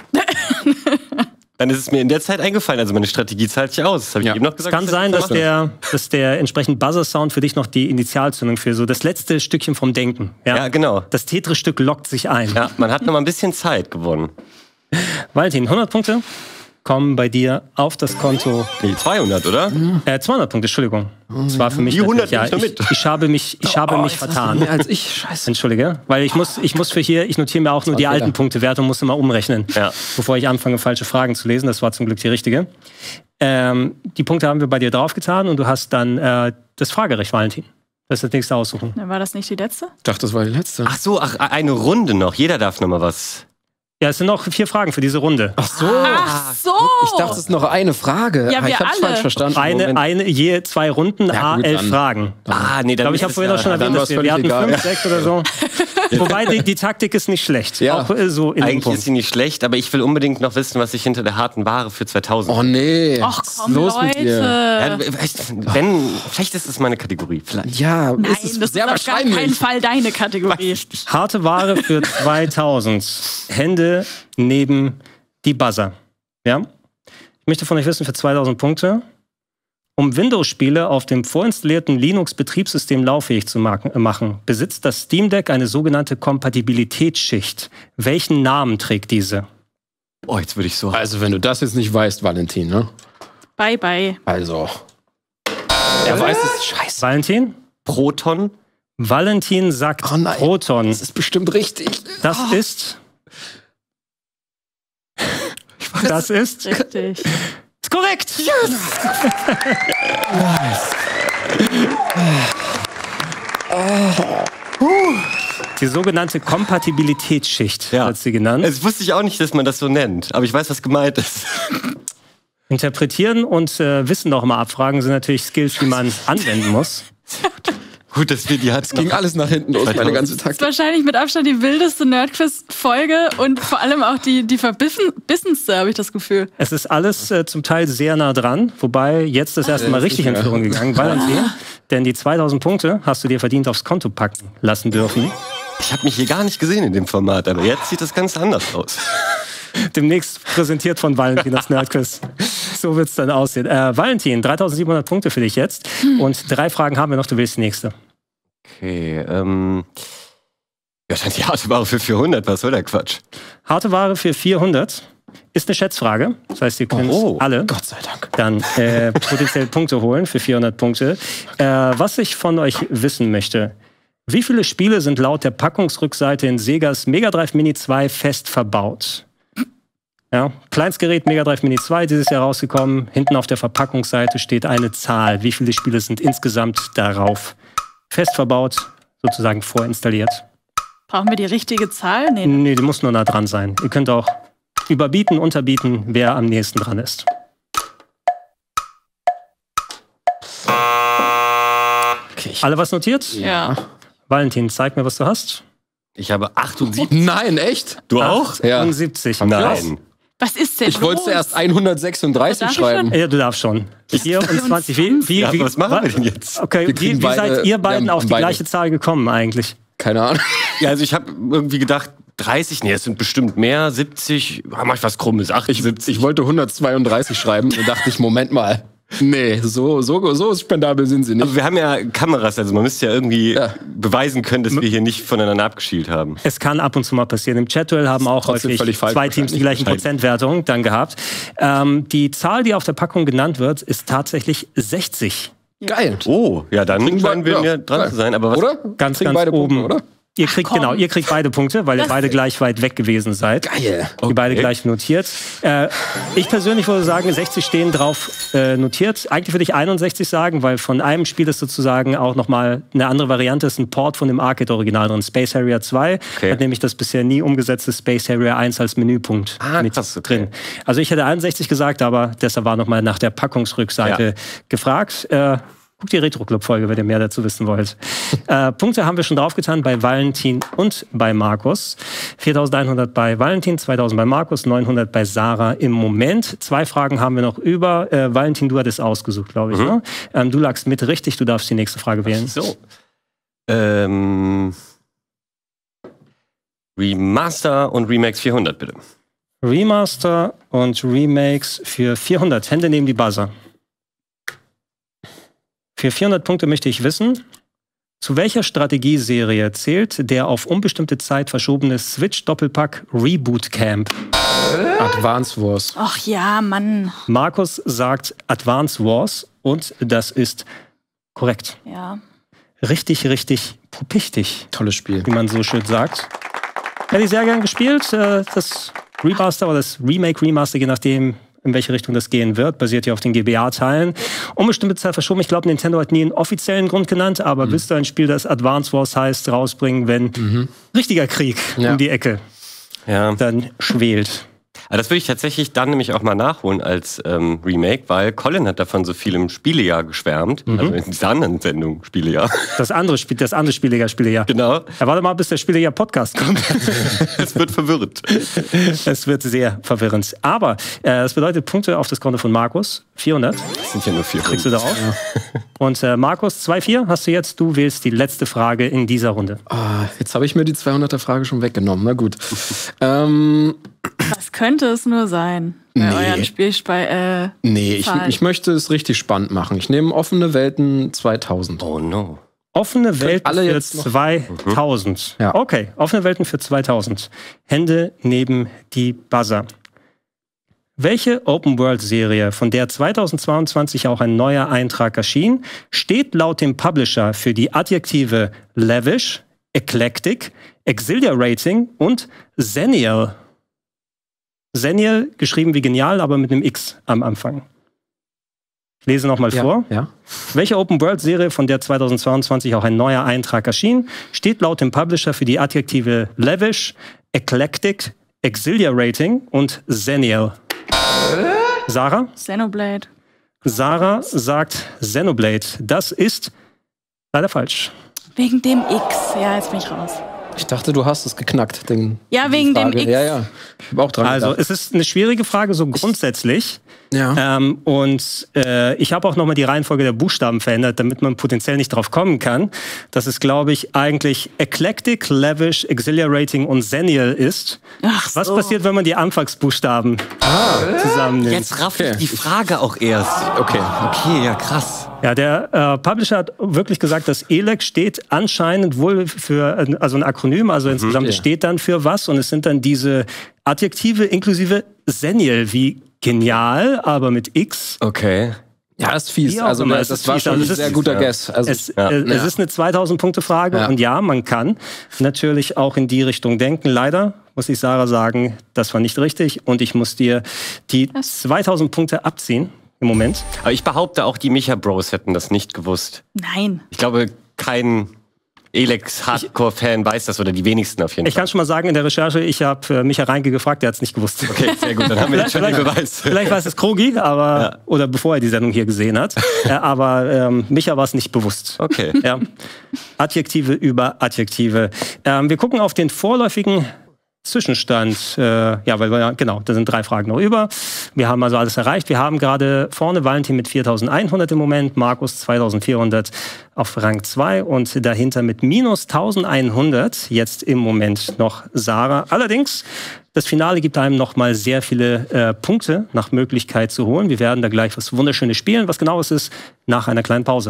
Dann ist es mir in der Zeit eingefallen. Also meine Strategie zahlt sich aus. Das habe ich Ja. eben noch Es gesagt. kann sein, dass der entsprechend Buzzer-Sound für dich noch die Initialzündung für so das letzte Stückchen vom Denken. Ja, genau. Das Tetris-Stück lockt sich ein. Ja, man hat noch mal ein bisschen Zeit gewonnen. Valentin, 100 Punkte kommen bei dir auf das Konto. Nee, 200, oder? 200 Punkte, Entschuldigung. Das war für mich Die 100 natürlich, nehme ich noch mit. ich habe mich vertan. Mehr als ich. Scheiße. Entschuldige, weil ich notiere mir auch nur die war alten Fehler. Punktewerte und muss immer umrechnen, Ja. bevor ich anfange, falsche Fragen zu lesen. Das war zum Glück die richtige. Die Punkte haben wir bei dir draufgetan und du hast dann das Fragerecht, Valentin. Das ist das nächste aussuchen. Dann war das nicht die letzte? Ich dachte, das war die letzte. Ach so, eine Runde noch. Jeder darf noch mal was. Ja, es sind noch 4 Fragen für diese Runde. Ach so. Ach so! Ich dachte, es ist noch eine Frage. Ja, Aber wir ich hab's alle. falsch verstanden. Moment. Je 2 Runden, Ja, gut, 11 dann- Fragen. Nee, Ich glaube, ich habe vorhin auch schon dann erwähnt, war's dass wir völlig hatten egal. 5, 6 oder so. Wobei, die Taktik ist nicht schlecht. Ja. Auch so in dem Eigentlich Punkt. ist sie nicht schlecht, aber ich will unbedingt noch wissen, was sich hinter der harten Ware für 2000. Oh nee. Ach Was ist komm, los mit dir? Ja, Leute. vielleicht ist es meine Kategorie. Vielleicht. Ja, Nein, ist es das ist sehr auf gar wahrscheinlich. keinen Fall deine Kategorie. Harte Ware für 2000. Hände neben die Buzzer. Ja? Ich möchte von euch wissen, für 2000 Punkte, um Windows-Spiele auf dem vorinstallierten Linux-Betriebssystem lauffähig zu machen, besitzt das Steam Deck eine sogenannte Kompatibilitätsschicht. Welchen Namen trägt diese? Oh, jetzt würde ich so. Also, wenn du das jetzt nicht weißt, Valentin, ne? Bye, bye. Also. Er weiß es. Scheiße. Valentin? Proton. Valentin sagt Oh nein. Proton. Das ist bestimmt richtig. Das ist... Das ist Richtig. korrekt. Die sogenannte Kompatibilitätsschicht wird sie genannt. Das wusste ich auch nicht, dass man das so nennt. Aber ich weiß, was gemeint ist. Interpretieren und Wissen noch mal abfragen sind natürlich Skills, die man anwenden muss. Gut, dass wir die hatten. Ging alles nach hinten los, meine ganze Das ist Taktik. wahrscheinlich mit Abstand die wildeste Nerdquiz-Folge und vor allem auch die verbissenste, habe ich das Gefühl. Es ist alles zum Teil sehr nah dran, wobei jetzt das erste Mal ist richtig nicht in Führung mehr. gegangen, Valentin. Denn die 2000 Punkte hast du dir verdient aufs Konto packen lassen dürfen. Ich habe mich hier gar nicht gesehen in dem Format, aber jetzt sieht das ganz anders aus. Demnächst präsentiert von Valentin das Nerdquiz. So wird es dann aussehen. Valentin, 3700 Punkte für dich jetzt. Und 3 Fragen haben wir noch. Du willst die nächste. Okay, ja, dann die harte Ware für 400. Was soll der Quatsch? Harte Ware für 400 ist eine Schätzfrage. Das heißt, ihr könnt alle Gott sei Dank dann potenziell Punkte holen für 400 Punkte. Was ich von euch wissen möchte: Wie viele Spiele sind laut der Packungsrückseite in Segas Mega Drive Mini 2 fest verbaut? Ja, Kleinstgerät Mega Drive Mini 2, dieses Jahr rausgekommen. Hinten auf der Verpackungsseite steht eine Zahl. Wie viele Spiele sind insgesamt darauf fest verbaut, sozusagen vorinstalliert? Brauchen wir die richtige Zahl? Nee, die muss nur nah dran sein. Ihr könnt auch überbieten, unterbieten, wer am nächsten dran ist. Okay, Alle was notiert? Ja. Valentin, zeig mir, was du hast. Ich habe 78. Nein, echt? Du auch? Ja. 78. Nein. Was ist denn Ich wollte los? zuerst 136 Darf ich schreiben. Ja, du darfst schon. 24. Ja, was machen wir denn jetzt? Okay, kriegen wie seid ihr beiden wir haben auf die beide. gleiche Zahl gekommen eigentlich? Keine Ahnung. Ja, also ich habe irgendwie gedacht, 30, nee, es sind bestimmt mehr, 70, mach ich was Krummes, 78. Ich wollte 132 schreiben und dachte ich, Moment mal. Nee, so spendabel sind sie nicht. Aber wir haben ja Kameras, also man müsste ja irgendwie beweisen können, dass wir hier nicht voneinander abgeschielt haben. Es kann ab und zu mal passieren. Im Chat-Duell haben auch trotzdem häufig völlig falsch zwei Teams die gleichen Prozentwertung dann gehabt. Die Zahl, die auf der Packung genannt wird, ist tatsächlich 60. Geil. Oh, ja, dann Kriegen scheinen wir ja, ja dran geil. zu sein. Aber was? Oder? Ganz, Kriegen ganz beide oben. Punkte, oder? Ihr kriegt, ihr kriegt beide Punkte, weil ihr beide gleich weit weg gewesen seid. Geil. Die beide gleich notiert. Ich persönlich würde sagen, 60 stehen drauf notiert. Eigentlich würde ich 61 sagen, weil von einem Spiel ist sozusagen auch nochmal eine andere Variante, ist ein Port von dem Arcade-Original drin. Space Harrier 2 hat nämlich das bisher nie umgesetzte Space Harrier 1 als Menüpunkt mit drin. Also ich hätte 61 gesagt, aber deshalb war nochmal nach der Packungsrückseite gefragt. Guckt die Retro-Club-Folge, wenn ihr mehr dazu wissen wollt. Punkte haben wir schon draufgetan bei Valentin und bei Markus. 4.100 bei Valentin, 2.000 bei Markus, 900 bei Sarah im Moment. 2 Fragen haben wir noch über. Valentin, du hattest ausgesucht, glaube ich. Ne? Du lagst mit richtig, du darfst die nächste Frage wählen. So. Remaster und Remakes 400, bitte. Remaster und Remakes für 400. Hände neben die Buzzer. Für 400 Punkte möchte ich wissen, zu welcher Strategieserie zählt der auf unbestimmte Zeit verschobene Switch-Doppelpack Reboot Camp? Advance Wars. Ach ja, Mann. Markus sagt Advance Wars und das ist korrekt. Ja. Richtig, richtig pupichtig, Tolles Spiel. wie man so schön sagt. Hätte ich sehr gern gespielt. Das Remaster oder das Remake-Remaster, je nachdem, in welche Richtung das gehen wird, basiert ja auf den GBA-Teilen. Unbestimmte Zeit verschoben. Ich glaube, Nintendo hat nie einen offiziellen Grund genannt, aber willst du ein Spiel, das Advance Wars heißt, rausbringen, wenn richtiger Krieg um die Ecke dann schwelt? Aber das würde ich tatsächlich dann nämlich auch mal nachholen als Remake, weil Colin hat davon so viel im Spielejahr geschwärmt. Also in dieser anderen Sendung, Spielejahr. Das andere Spielejahr. Genau. Ja, warte mal, bis der Spielejahr-Podcast kommt. Es wird verwirrend. Es wird sehr verwirrend. Aber das bedeutet Punkte auf das Konto von Markus. 400. Das sind ja nur 400. Kriegst du da auf. Und Markus, 2-4 hast du jetzt. Du wählst die letzte Frage in dieser Runde. Jetzt habe ich mir die 200er-Frage schon weggenommen. Na gut. Was könnte es nur sein? Bei euren Spielspeise. Ich möchte es richtig spannend machen. Ich nehme offene Welten 2000. Oh no. Offene Welten alle für jetzt noch- 2000. Ja. Okay, offene Welten für 2000. Hände neben die Buzzer. Welche Open-World-Serie, von der 2022 auch ein neuer Eintrag erschien, steht laut dem Publisher für die Adjektive lavish, eclectic, exhilarating und zennial? Zennial, geschrieben wie genial, aber mit einem X am Anfang. Ich lese nochmal vor. Ja. Welche Open-World-Serie, von der 2022 auch ein neuer Eintrag erschien, steht laut dem Publisher für die Adjektive lavish, eclectic, exhilarating und zennial? Sarah? Xenoblade. Sarah sagt Xenoblade. Das ist leider falsch. Wegen dem X. Ja, jetzt bin ich raus. Ich dachte, du hast es geknackt. Ja, wegen dem X. Ja. Ich habe auch dran Also, gedacht. es ist eine schwierige Frage, so grundsätzlich. Ja. Ich habe auch nochmal die Reihenfolge der Buchstaben verändert, damit man potenziell nicht drauf kommen kann, dass es, glaube ich, eigentlich Eclectic, Lavish, Exhilarating und Zennial ist. Ach so. Was passiert, wenn man die Anfangsbuchstaben zusammennimmt? Jetzt raff ich die Frage auch erst. Okay, ja, krass. Ja, der Publisher hat wirklich gesagt, dass ELEC steht anscheinend wohl für also ein Akronym, also insgesamt es steht dann für was und es sind dann diese Adjektive inklusive Zennial, wie genial, aber mit X. Okay. Ja, das ist fies. Ja, Also das das ist war fies. schon ein Also sehr guter Guess. Also, Es ist eine 2000-Punkte-Frage und ja, man kann natürlich auch in die Richtung denken. Leider muss ich Sarah sagen, das war nicht richtig und ich muss dir die 2000 Punkte abziehen im Moment. Aber ich behaupte, auch die Micha-Bros hätten das nicht gewusst. Nein. Ich glaube, kein Elex-Hardcore-Fan weiß das oder die wenigsten auf jeden Ich Fall. kann schon mal sagen, in der Recherche, ich habe Micha Reinke gefragt, der hat es nicht gewusst. Okay, sehr gut, dann haben wir jetzt schon den Beweis. Vielleicht weiß es Krogi, aber oder bevor er die Sendung hier gesehen hat. Aber Micha war es nicht bewusst. Okay. Ja. Adjektive über Adjektive. Wir gucken auf den vorläufigen Zwischenstand. Weil wir, genau, da sind 3 Fragen noch über. Wir haben also alles erreicht. Wir haben gerade vorne Valentin mit 4100 im Moment, Markus 2400 auf Rang 2 und dahinter mit minus 1100 jetzt im Moment noch Sarah. Allerdings, das Finale gibt einem noch mal sehr viele Punkte nach Möglichkeit zu holen. Wir werden da gleich was Wunderschönes spielen. Was genau es ist, nach einer kleinen Pause.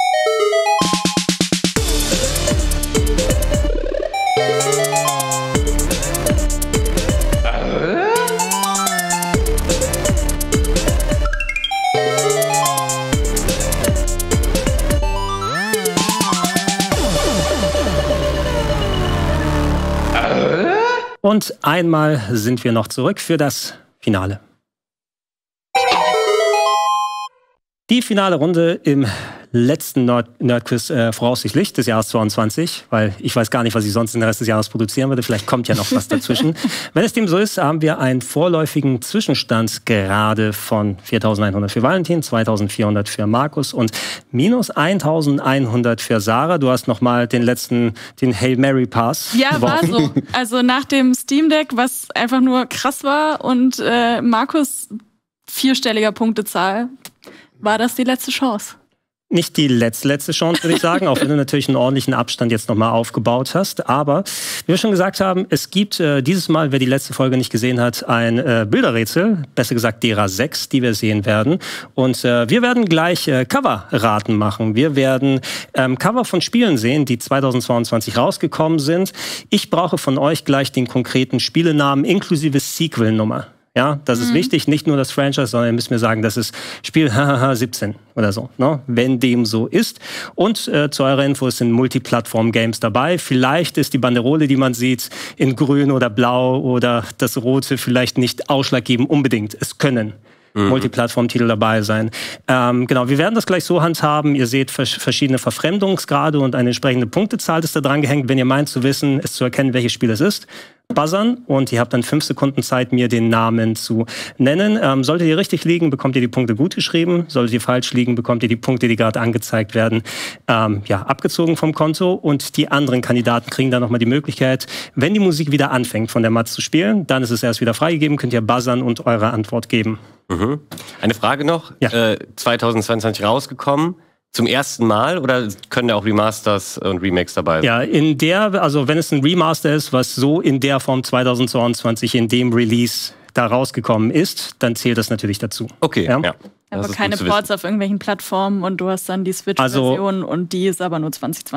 Und einmal sind wir noch zurück für das Finale. Die finale Runde im letzten Nerdquiz voraussichtlich des Jahres 22, weil ich weiß gar nicht, was ich sonst den Rest des Jahres produzieren würde. Vielleicht kommt ja noch was dazwischen. Wenn es dem so ist, haben wir einen vorläufigen Zwischenstand gerade von 4.100 für Valentin, 2.400 für Markus und minus 1.100 für Sarah. Du hast noch mal den Hail Mary Pass Ja, geworfen. war so. Also nach dem Steam Deck, was einfach nur krass war und Markus 4-stelliger Punktezahl, war das die letzte Chance. Nicht die letzte Chance, würde ich sagen, auch wenn du natürlich einen ordentlichen Abstand jetzt nochmal aufgebaut hast. Aber wie wir schon gesagt haben, es gibt dieses Mal, wer die letzte Folge nicht gesehen hat, ein Bilderrätsel, besser gesagt derer 6, die wir sehen werden. Und wir werden gleich Coverraten machen. Wir werden Cover von Spielen sehen, die 2022 rausgekommen sind. Ich brauche von euch gleich den konkreten Spielenamen inklusive Sequel-Nummer. Ja, das ist wichtig, nicht nur das Franchise, sondern ihr müsst mir sagen, das ist Spiel 17 oder so, ne? Wenn dem so ist. Und zu eurer Info, es sind Multiplattform-Games dabei. Vielleicht ist die Banderole, die man sieht, in grün oder blau oder das rote vielleicht nicht ausschlaggebend unbedingt. Es können Multiplattform-Titel dabei sein. Genau, wir werden das gleich so handhaben. Ihr seht verschiedene Verfremdungsgrade und eine entsprechende Punktezahl ist da dran gehängt. Wenn ihr meint zu wissen, es zu erkennen, welches Spiel es ist, buzzern und ihr habt dann 5 Sekunden Zeit, mir den Namen zu nennen. Solltet ihr richtig liegen, bekommt ihr die Punkte gut geschrieben. Solltet ihr falsch liegen, bekommt ihr die Punkte, die gerade angezeigt werden, abgezogen vom Konto. Und die anderen Kandidaten kriegen dann nochmal die Möglichkeit, wenn die Musik wieder anfängt, von der Matz zu spielen, dann ist es erst wieder freigegeben, könnt ihr buzzern und eure Antwort geben. Eine Frage noch. Ja. 2022 rausgekommen. Zum ersten Mal oder können da auch Remasters und Remakes dabei sein? Ja, also wenn es ein Remaster ist, was so in der Form 2022 in dem Release da rausgekommen ist, dann zählt das natürlich dazu. Okay, ja. Aber keine Ports auf irgendwelchen Plattformen und du hast dann die Switch-Version und die ist aber nur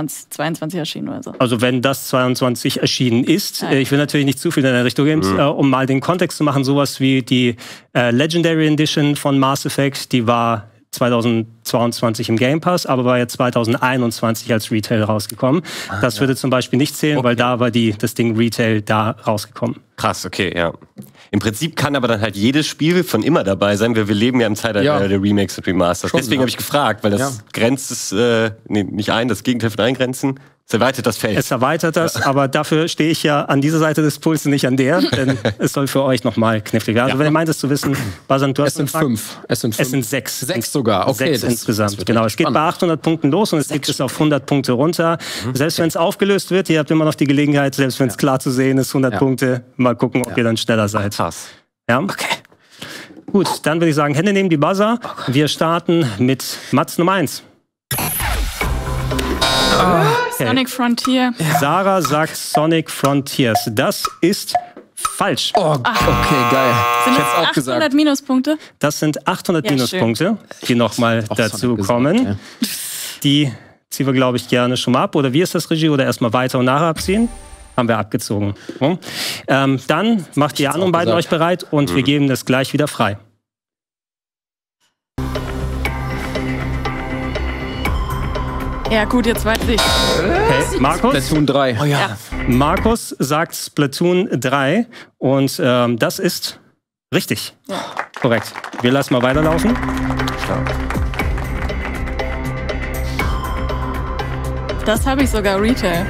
2022 erschienen oder so. Also wenn das 22 erschienen ist, ich will natürlich nicht zu viel in der Richtung gehen, um mal den Kontext zu machen, sowas wie die Legendary Edition von Mass Effect, die war 2022 im Game Pass, aber war ja 2021 als Retail rausgekommen. Das würde zum Beispiel nicht zählen, weil da war das Ding Retail da rausgekommen. Krass, okay, ja. Im Prinzip kann aber dann halt jedes Spiel von immer dabei sein, weil wir leben ja im Zeitalter der Remakes und Remasters. Deswegen habe ich gefragt, weil das grenzt es nicht ein, das Gegenteil von eingrenzen. Es erweitert das Feld. Es erweitert das, aber dafür stehe ich ja an dieser Seite des Pulses, nicht an der, denn es soll für euch nochmal knifflig werden. Also wenn ihr meint, es zu wissen, Basan, du hast es sind 5. Es sind 6. 6 sogar, okay. 6 insgesamt, genau. Es geht bei 800 Punkten los und es geht bis auf 100 Punkte runter. Selbst wenn es aufgelöst wird, ihr habt immer noch die Gelegenheit, selbst wenn es klar zu sehen ist, 100 Punkte, mal gucken, ob ihr dann schneller seid. Krass. Ja? Okay. Gut, dann würde ich sagen, Hände neben die Buzzer. Wir starten mit Mats Nummer 1. Okay. Sonic Frontier. Sarah sagt Sonic Frontiers. Das ist falsch. Oh, okay, geil. Sind Ich das hätte auch 800 gesagt. Minuspunkte? Das sind 800 Ja, Minuspunkte, die nochmal Auch dazu Sonic gesagt, kommen. ja. Die ziehen wir, glaube ich, gerne schon mal ab. Oder wie ist das, Regie? Oder erstmal weiter und nachher abziehen? Haben wir abgezogen. So. Dann macht die anderen beiden euch bereit und wir geben das gleich wieder frei. Ja gut, jetzt weiß ich. Okay, Markus? Splatoon 3. Oh Ja. Markus sagt Splatoon 3 und das ist richtig. Ja. Korrekt. Wir lassen mal weiterlaufen. Das habe ich sogar Retail.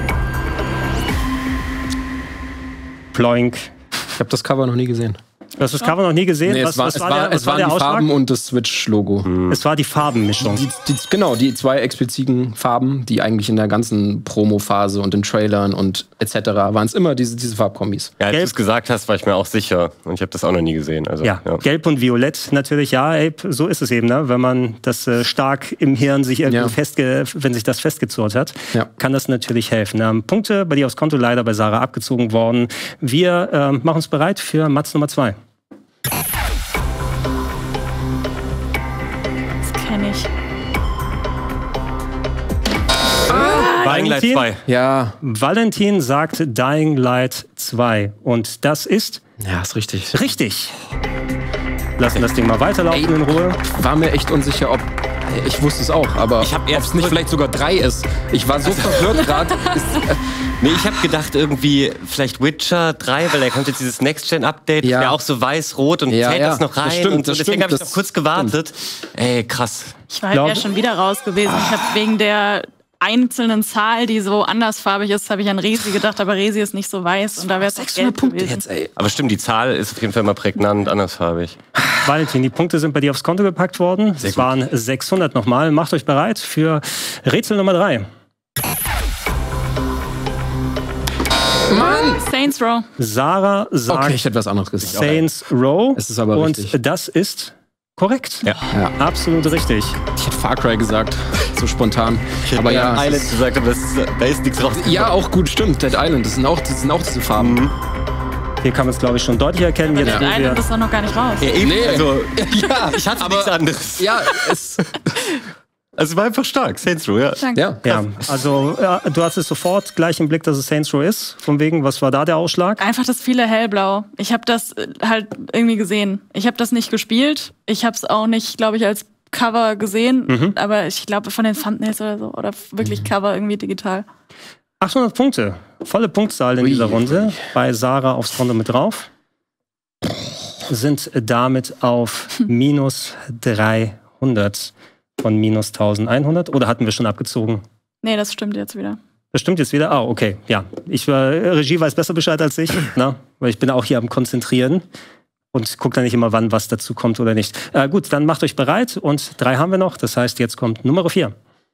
Ploink. Ich habe das Cover noch nie gesehen. Du hast das Cover noch nie gesehen? Nee, Was es war waren die der Ausschlag? Farben und das Switch-Logo. Es war die Farbenmischung. Genau, die zwei expliziten Farben, die eigentlich in der ganzen Promo-Phase und in Trailern und etc. waren es immer diese Farbkombis. Ja, als du Gelb. es gesagt hast, war ich mir auch sicher. Und ich habe das auch noch nie gesehen. Also, Ja, gelb und violett natürlich, ja, ey, so ist es eben, ne? Wenn man das stark im Hirn sich irgendwo wenn sich das festgezurrt hat, kann das natürlich helfen. Punkte bei dir aufs Konto, leider bei Sarah abgezogen worden. Wir machen uns bereit für Mats Nummer 2. Das kenne ich. Dying Light 2. Ja. Valentin sagt Dying Light 2. Und das ist Ja, ist richtig. richtig. Lassen das Ding mal weiterlaufen in Ruhe. War mir echt unsicher, ob... Ich wusste es auch, aber Ich hab ob erst es nicht vielleicht sogar 3 ist. Ich war so verwirrt gerade. Nee, ich habe gedacht irgendwie vielleicht Witcher 3, weil da kommt jetzt dieses Next-Gen-Update, Ja. wäre auch so weiß-rot und Ja, zählt ja. das noch rein Das stimmt, und so. das Deswegen stimmt, habe ich das noch kurz gewartet. Ey, krass. Ich war ja schon wieder raus gewesen. Ich habe wegen der einzelnen Zahl, die so andersfarbig ist, habe ich an Resi gedacht, aber Resi ist nicht so weiß und da wäre es auch gelb gewesen. jetzt, ey. Aber stimmt, die Zahl ist auf jeden Fall mal prägnant, andersfarbig. Valentin, die Punkte sind bei dir aufs Konto gepackt worden. Es waren 600 nochmal. Macht euch bereit für Rätsel Nummer 3. Mann! Saints Row. Sarah sagt Okay, ich hätte was anderes gesagt. Saints Row. Es ist aber und richtig. das ist korrekt. Ja. Absolut richtig. Ich hätte Far Cry gesagt, so spontan. Aber ja, es Island ist- gesagt, aber da ist nichts raus. ja, auch gut, stimmt. Dead Island, das sind auch diese Farben. Hier kann man es, glaube ich, schon deutlich erkennen. Aber Jetzt, Dead wo Island wir ist doch noch gar nicht raus. Ja, eben, Nee. also Ja, ich hatte nichts anderes. ja, es... Also es war einfach stark, Saints Row, ja. Danke. Ja, ja, also du hast es sofort gleich im Blick, dass es Saints Row ist. Von wegen, was war da der Ausschlag? Einfach das viele Hellblau. Ich habe das halt irgendwie gesehen. Ich habe das nicht gespielt. Ich habe es auch nicht, glaube ich, als Cover gesehen. Aber ich glaube von den Thumbnails oder so. Oder wirklich Cover irgendwie digital. 800 Punkte. Volle Punktzahl in dieser Runde. Bei Sarah aufs Konto mit drauf. Sind damit auf minus 300 von minus 1100. Oder hatten wir schon abgezogen? Nee, das stimmt jetzt wieder. Das stimmt jetzt wieder? Ah, okay. Ja. Regie weiß besser Bescheid als ich. Na? Weil ich bin auch hier am Konzentrieren. Und gucke dann nicht immer, wann was dazu kommt oder nicht. Gut, dann macht euch bereit. Und 3 haben wir noch. Das heißt, jetzt kommt Nummer 4.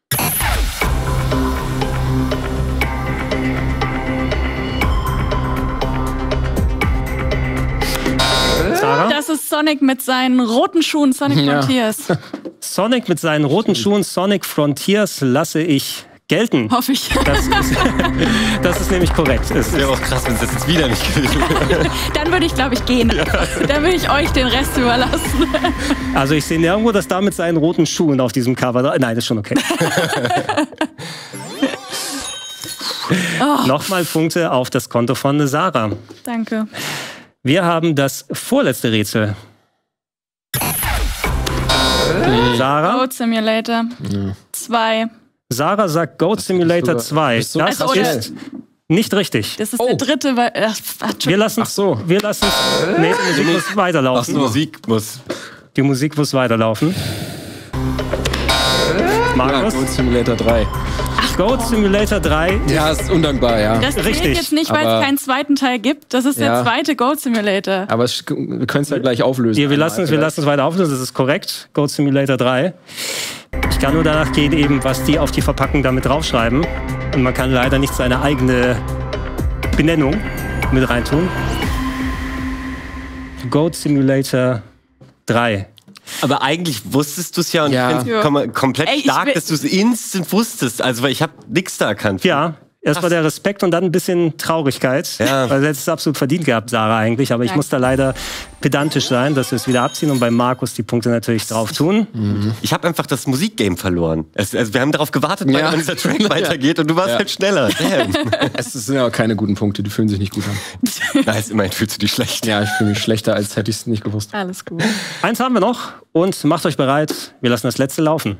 Sarah? Das ist Sonic mit seinen roten Schuhen, Sonic Ja. Frontiers. Sonic mit seinen roten Schuhen, Sonic Frontiers lasse ich gelten. Hoffe ich. Das ist nämlich korrekt. Es Wäre auch krass, wenn es das jetzt wieder nicht gewesen wäre. Dann würde ich, glaube ich, gehen. Dann würde ich euch den Rest überlassen. Also ich sehe nirgendwo, dass da mit seinen roten Schuhen auf diesem Cover... Nein, das ist schon okay. Nochmal Punkte auf das Konto von Sarah. Danke. Wir haben das vorletzte Rätsel. Sarah? Goat Simulator 2. Sarah sagt Goat Simulator 2. bist so Das krass ist nicht richtig. Das ist der dritte, weil. Wir lassen Ach so. wir lassen nee, die Musik muss weiterlaufen. Die Musik muss. Die Musik muss weiterlaufen. Markus? Goat Simulator 3. Goat Simulator 3. Ja, ist undankbar, ja. Das zählt Richtig, jetzt nicht, weil aber- es keinen zweiten Teil gibt. Das ist der Ja. zweite Goat Simulator. Aber wir können es ja gleich auflösen. Wir lassen es weiter auflösen, das ist korrekt. Goat Simulator 3. Ich kann nur danach gehen, eben, was die auf die Verpackung damit draufschreiben. Und man kann leider nicht seine eigene Benennung mit reintun. Goat Simulator 3. Aber eigentlich wusstest du es ja und Ja. ich finde es komplett Ey, ich stark, will- dass du es instant wusstest. Also, weil ich habe nichts da erkannt. Ja, erst mal der Respekt und dann ein bisschen Traurigkeit. Ja. Weil du hättest es absolut verdient gehabt, Sarah, eigentlich. Aber ich Danke. muss da leider pedantisch sein, dass wir es wieder abziehen und bei Markus die Punkte natürlich drauf tun. Ich habe einfach das Musikgame verloren. Also wir haben darauf gewartet, Ja. wann dieser Track weitergeht und du warst halt schneller. Damn. Es sind ja auch keine guten Punkte, die fühlen sich nicht gut an. Nice, immerhin fühlst du dich schlecht. Ja, ich fühle mich schlechter, als hätte ich es nicht gewusst. Alles gut. Eins haben wir noch und macht euch bereit. Wir lassen das letzte laufen.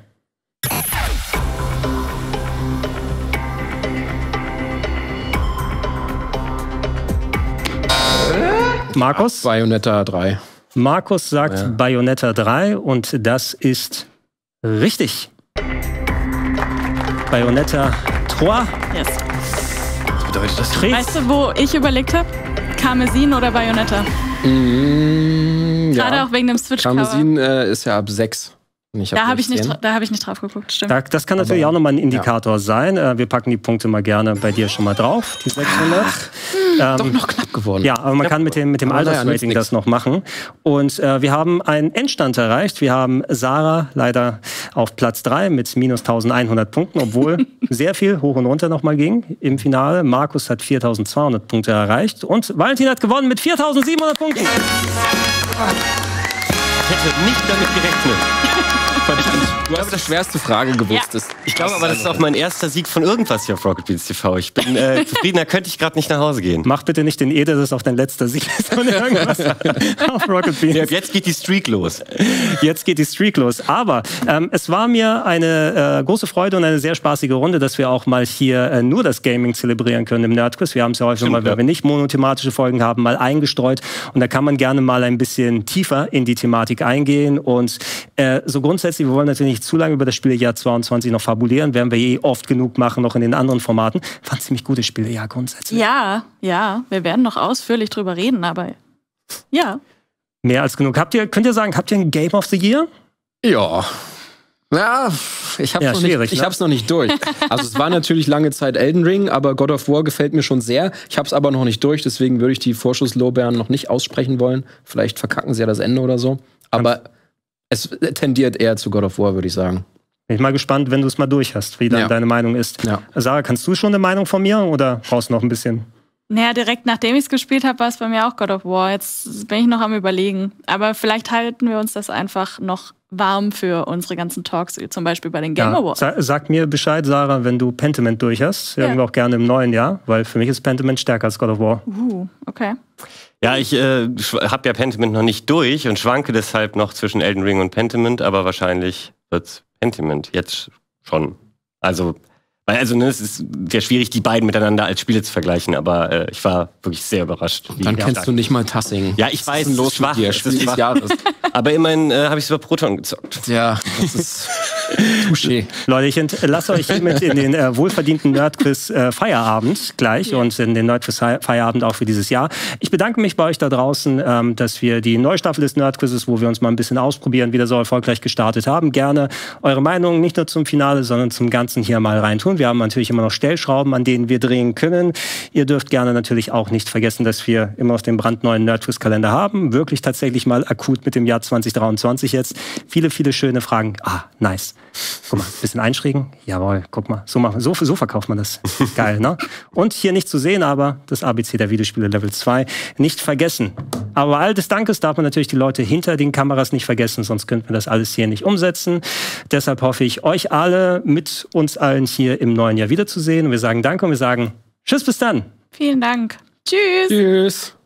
Markus? Bayonetta 3. Markus sagt Ja. Bayonetta 3 und das ist richtig. Bayonetta 3. Yes. Was bedeutet das? Tres. Weißt du, wo ich überlegt habe? Karmesin oder Bayonetta? Gerade auch wegen dem Switch-Cover. Karmesin ist ja ab 6. Da habe ich nicht drauf geguckt, stimmt. Das kann natürlich auch nochmal ein Indikator sein. Wir packen die Punkte mal gerne bei dir schon mal drauf, die 600. Doch noch knapp geworden. Ja, aber man kann mit dem Aber naja, Altersrating nützt das noch machen. Und wir haben einen Endstand erreicht. Wir haben Sarah leider auf Platz 3 mit minus 1100 Punkten, obwohl sehr viel hoch und runter nochmal ging im Finale. Markus hat 4200 Punkte erreicht und Valentin hat gewonnen mit 4700 Punkten. Ich hätte nicht damit gerechnet. Du hast die schwerste Frage gewusst. Ja. Ich glaube aber, das ist auch mein erster Sieg von irgendwas hier auf Rocket Beans TV. Ich bin zufriedener, könnte ich gerade nicht nach Hause gehen. Mach bitte nicht den dass es auch dein letzter Sieg ist von irgendwas auf Rocket Beans. Ja, jetzt geht die Streak los. Jetzt geht die Streak los. Aber es war mir eine große Freude und eine sehr spaßige Runde, dass wir auch mal hier nur das Gaming zelebrieren können im Nerdquiz. Wir haben es ja häufig mal, wenn wir nicht monothematische Folgen haben, mal eingestreut. Und da kann man gerne mal ein bisschen tiefer in die Thematik eingehen. Und so grundsätzlich, wir wollen natürlich nicht zu lange über das Spielejahr 22 noch fabulieren. Werden wir oft genug machen, noch in den anderen Formaten. War ein ziemlich gutes Spielejahr grundsätzlich. Ja, wir werden noch ausführlich drüber reden, aber ja. Mehr als genug. Könnt ihr sagen, habt ihr ein Game of the Year? Ja. Ja, ich hab's, Ja, noch, schwierig, nicht, ich ne? hab's noch nicht durch. Also es war natürlich lange Zeit Elden Ring, aber God of War gefällt mir schon sehr. Ich hab's aber noch nicht durch, deswegen würde ich die Vorschusslorbeeren noch nicht aussprechen wollen. Vielleicht verkacken sie ja das Ende oder so. Aber es tendiert eher zu God of War, würde ich sagen. Bin ich mal gespannt, wenn du es mal durch hast, wie dann deine Meinung ist. Ja. Sarah, kannst du schon eine Meinung von mir oder brauchst du noch ein bisschen? Naja, direkt nachdem ich es gespielt habe, war es bei mir auch God of War. Jetzt bin ich noch am Überlegen. Aber vielleicht halten wir uns das einfach noch warm für unsere ganzen Talks, zum Beispiel bei den Game Awards. Sag mir Bescheid, Sarah, wenn du Pentiment durch hast. Ja. Irgendwie auch gerne im neuen Jahr, weil für mich ist Pentiment stärker als God of War. Okay. Ja, ich habe ja Pentiment noch nicht durch und schwanke deshalb noch zwischen Elden Ring und Pentiment, aber wahrscheinlich wird's Pentiment jetzt schon. Also es wäre schwierig, die beiden miteinander als Spiele zu vergleichen, aber ich war wirklich sehr überrascht. Dann kennst du nicht mal Tassing. Ja, ich weiß, es ist schwach. Dir? Es Spiel ist des schwach. Jahres. Aber immerhin habe ich es über Proton gezockt. Ja, das ist touché. Leute, ich entlasse euch hiermit in den wohlverdienten Nerdquiz Feierabend gleich und in den Nerdquiz Feierabend auch für dieses Jahr. Ich bedanke mich bei euch da draußen, dass wir die neue Staffel des Nerdquizzes, wo wir uns mal ein bisschen ausprobieren, wieder so erfolgreich gestartet haben. Gerne eure Meinung nicht nur zum Finale, sondern zum Ganzen hier mal reintun. Wir haben natürlich immer noch Stellschrauben, an denen wir drehen können. Ihr dürft gerne natürlich auch nicht vergessen, dass wir immer noch den brandneuen Nerdquiz-Kalender haben. Wirklich tatsächlich mal akut mit dem Jahr 2023 jetzt. Viele, viele schöne Fragen. Ah, nice. Guck mal, ein bisschen einschrägen. Jawohl, guck mal. So verkauft man das. Geil, ne? Und hier nicht zu sehen, aber das ABC der Videospiele Level 2 nicht vergessen. Aber all des Dankes darf man natürlich die Leute hinter den Kameras nicht vergessen, sonst könnten wir das alles hier nicht umsetzen. Deshalb hoffe ich, euch alle mit uns allen hier im neuen Jahr wiederzusehen. Und wir sagen Danke und wir sagen Tschüss, bis dann. Vielen Dank. Tschüss. Tschüss.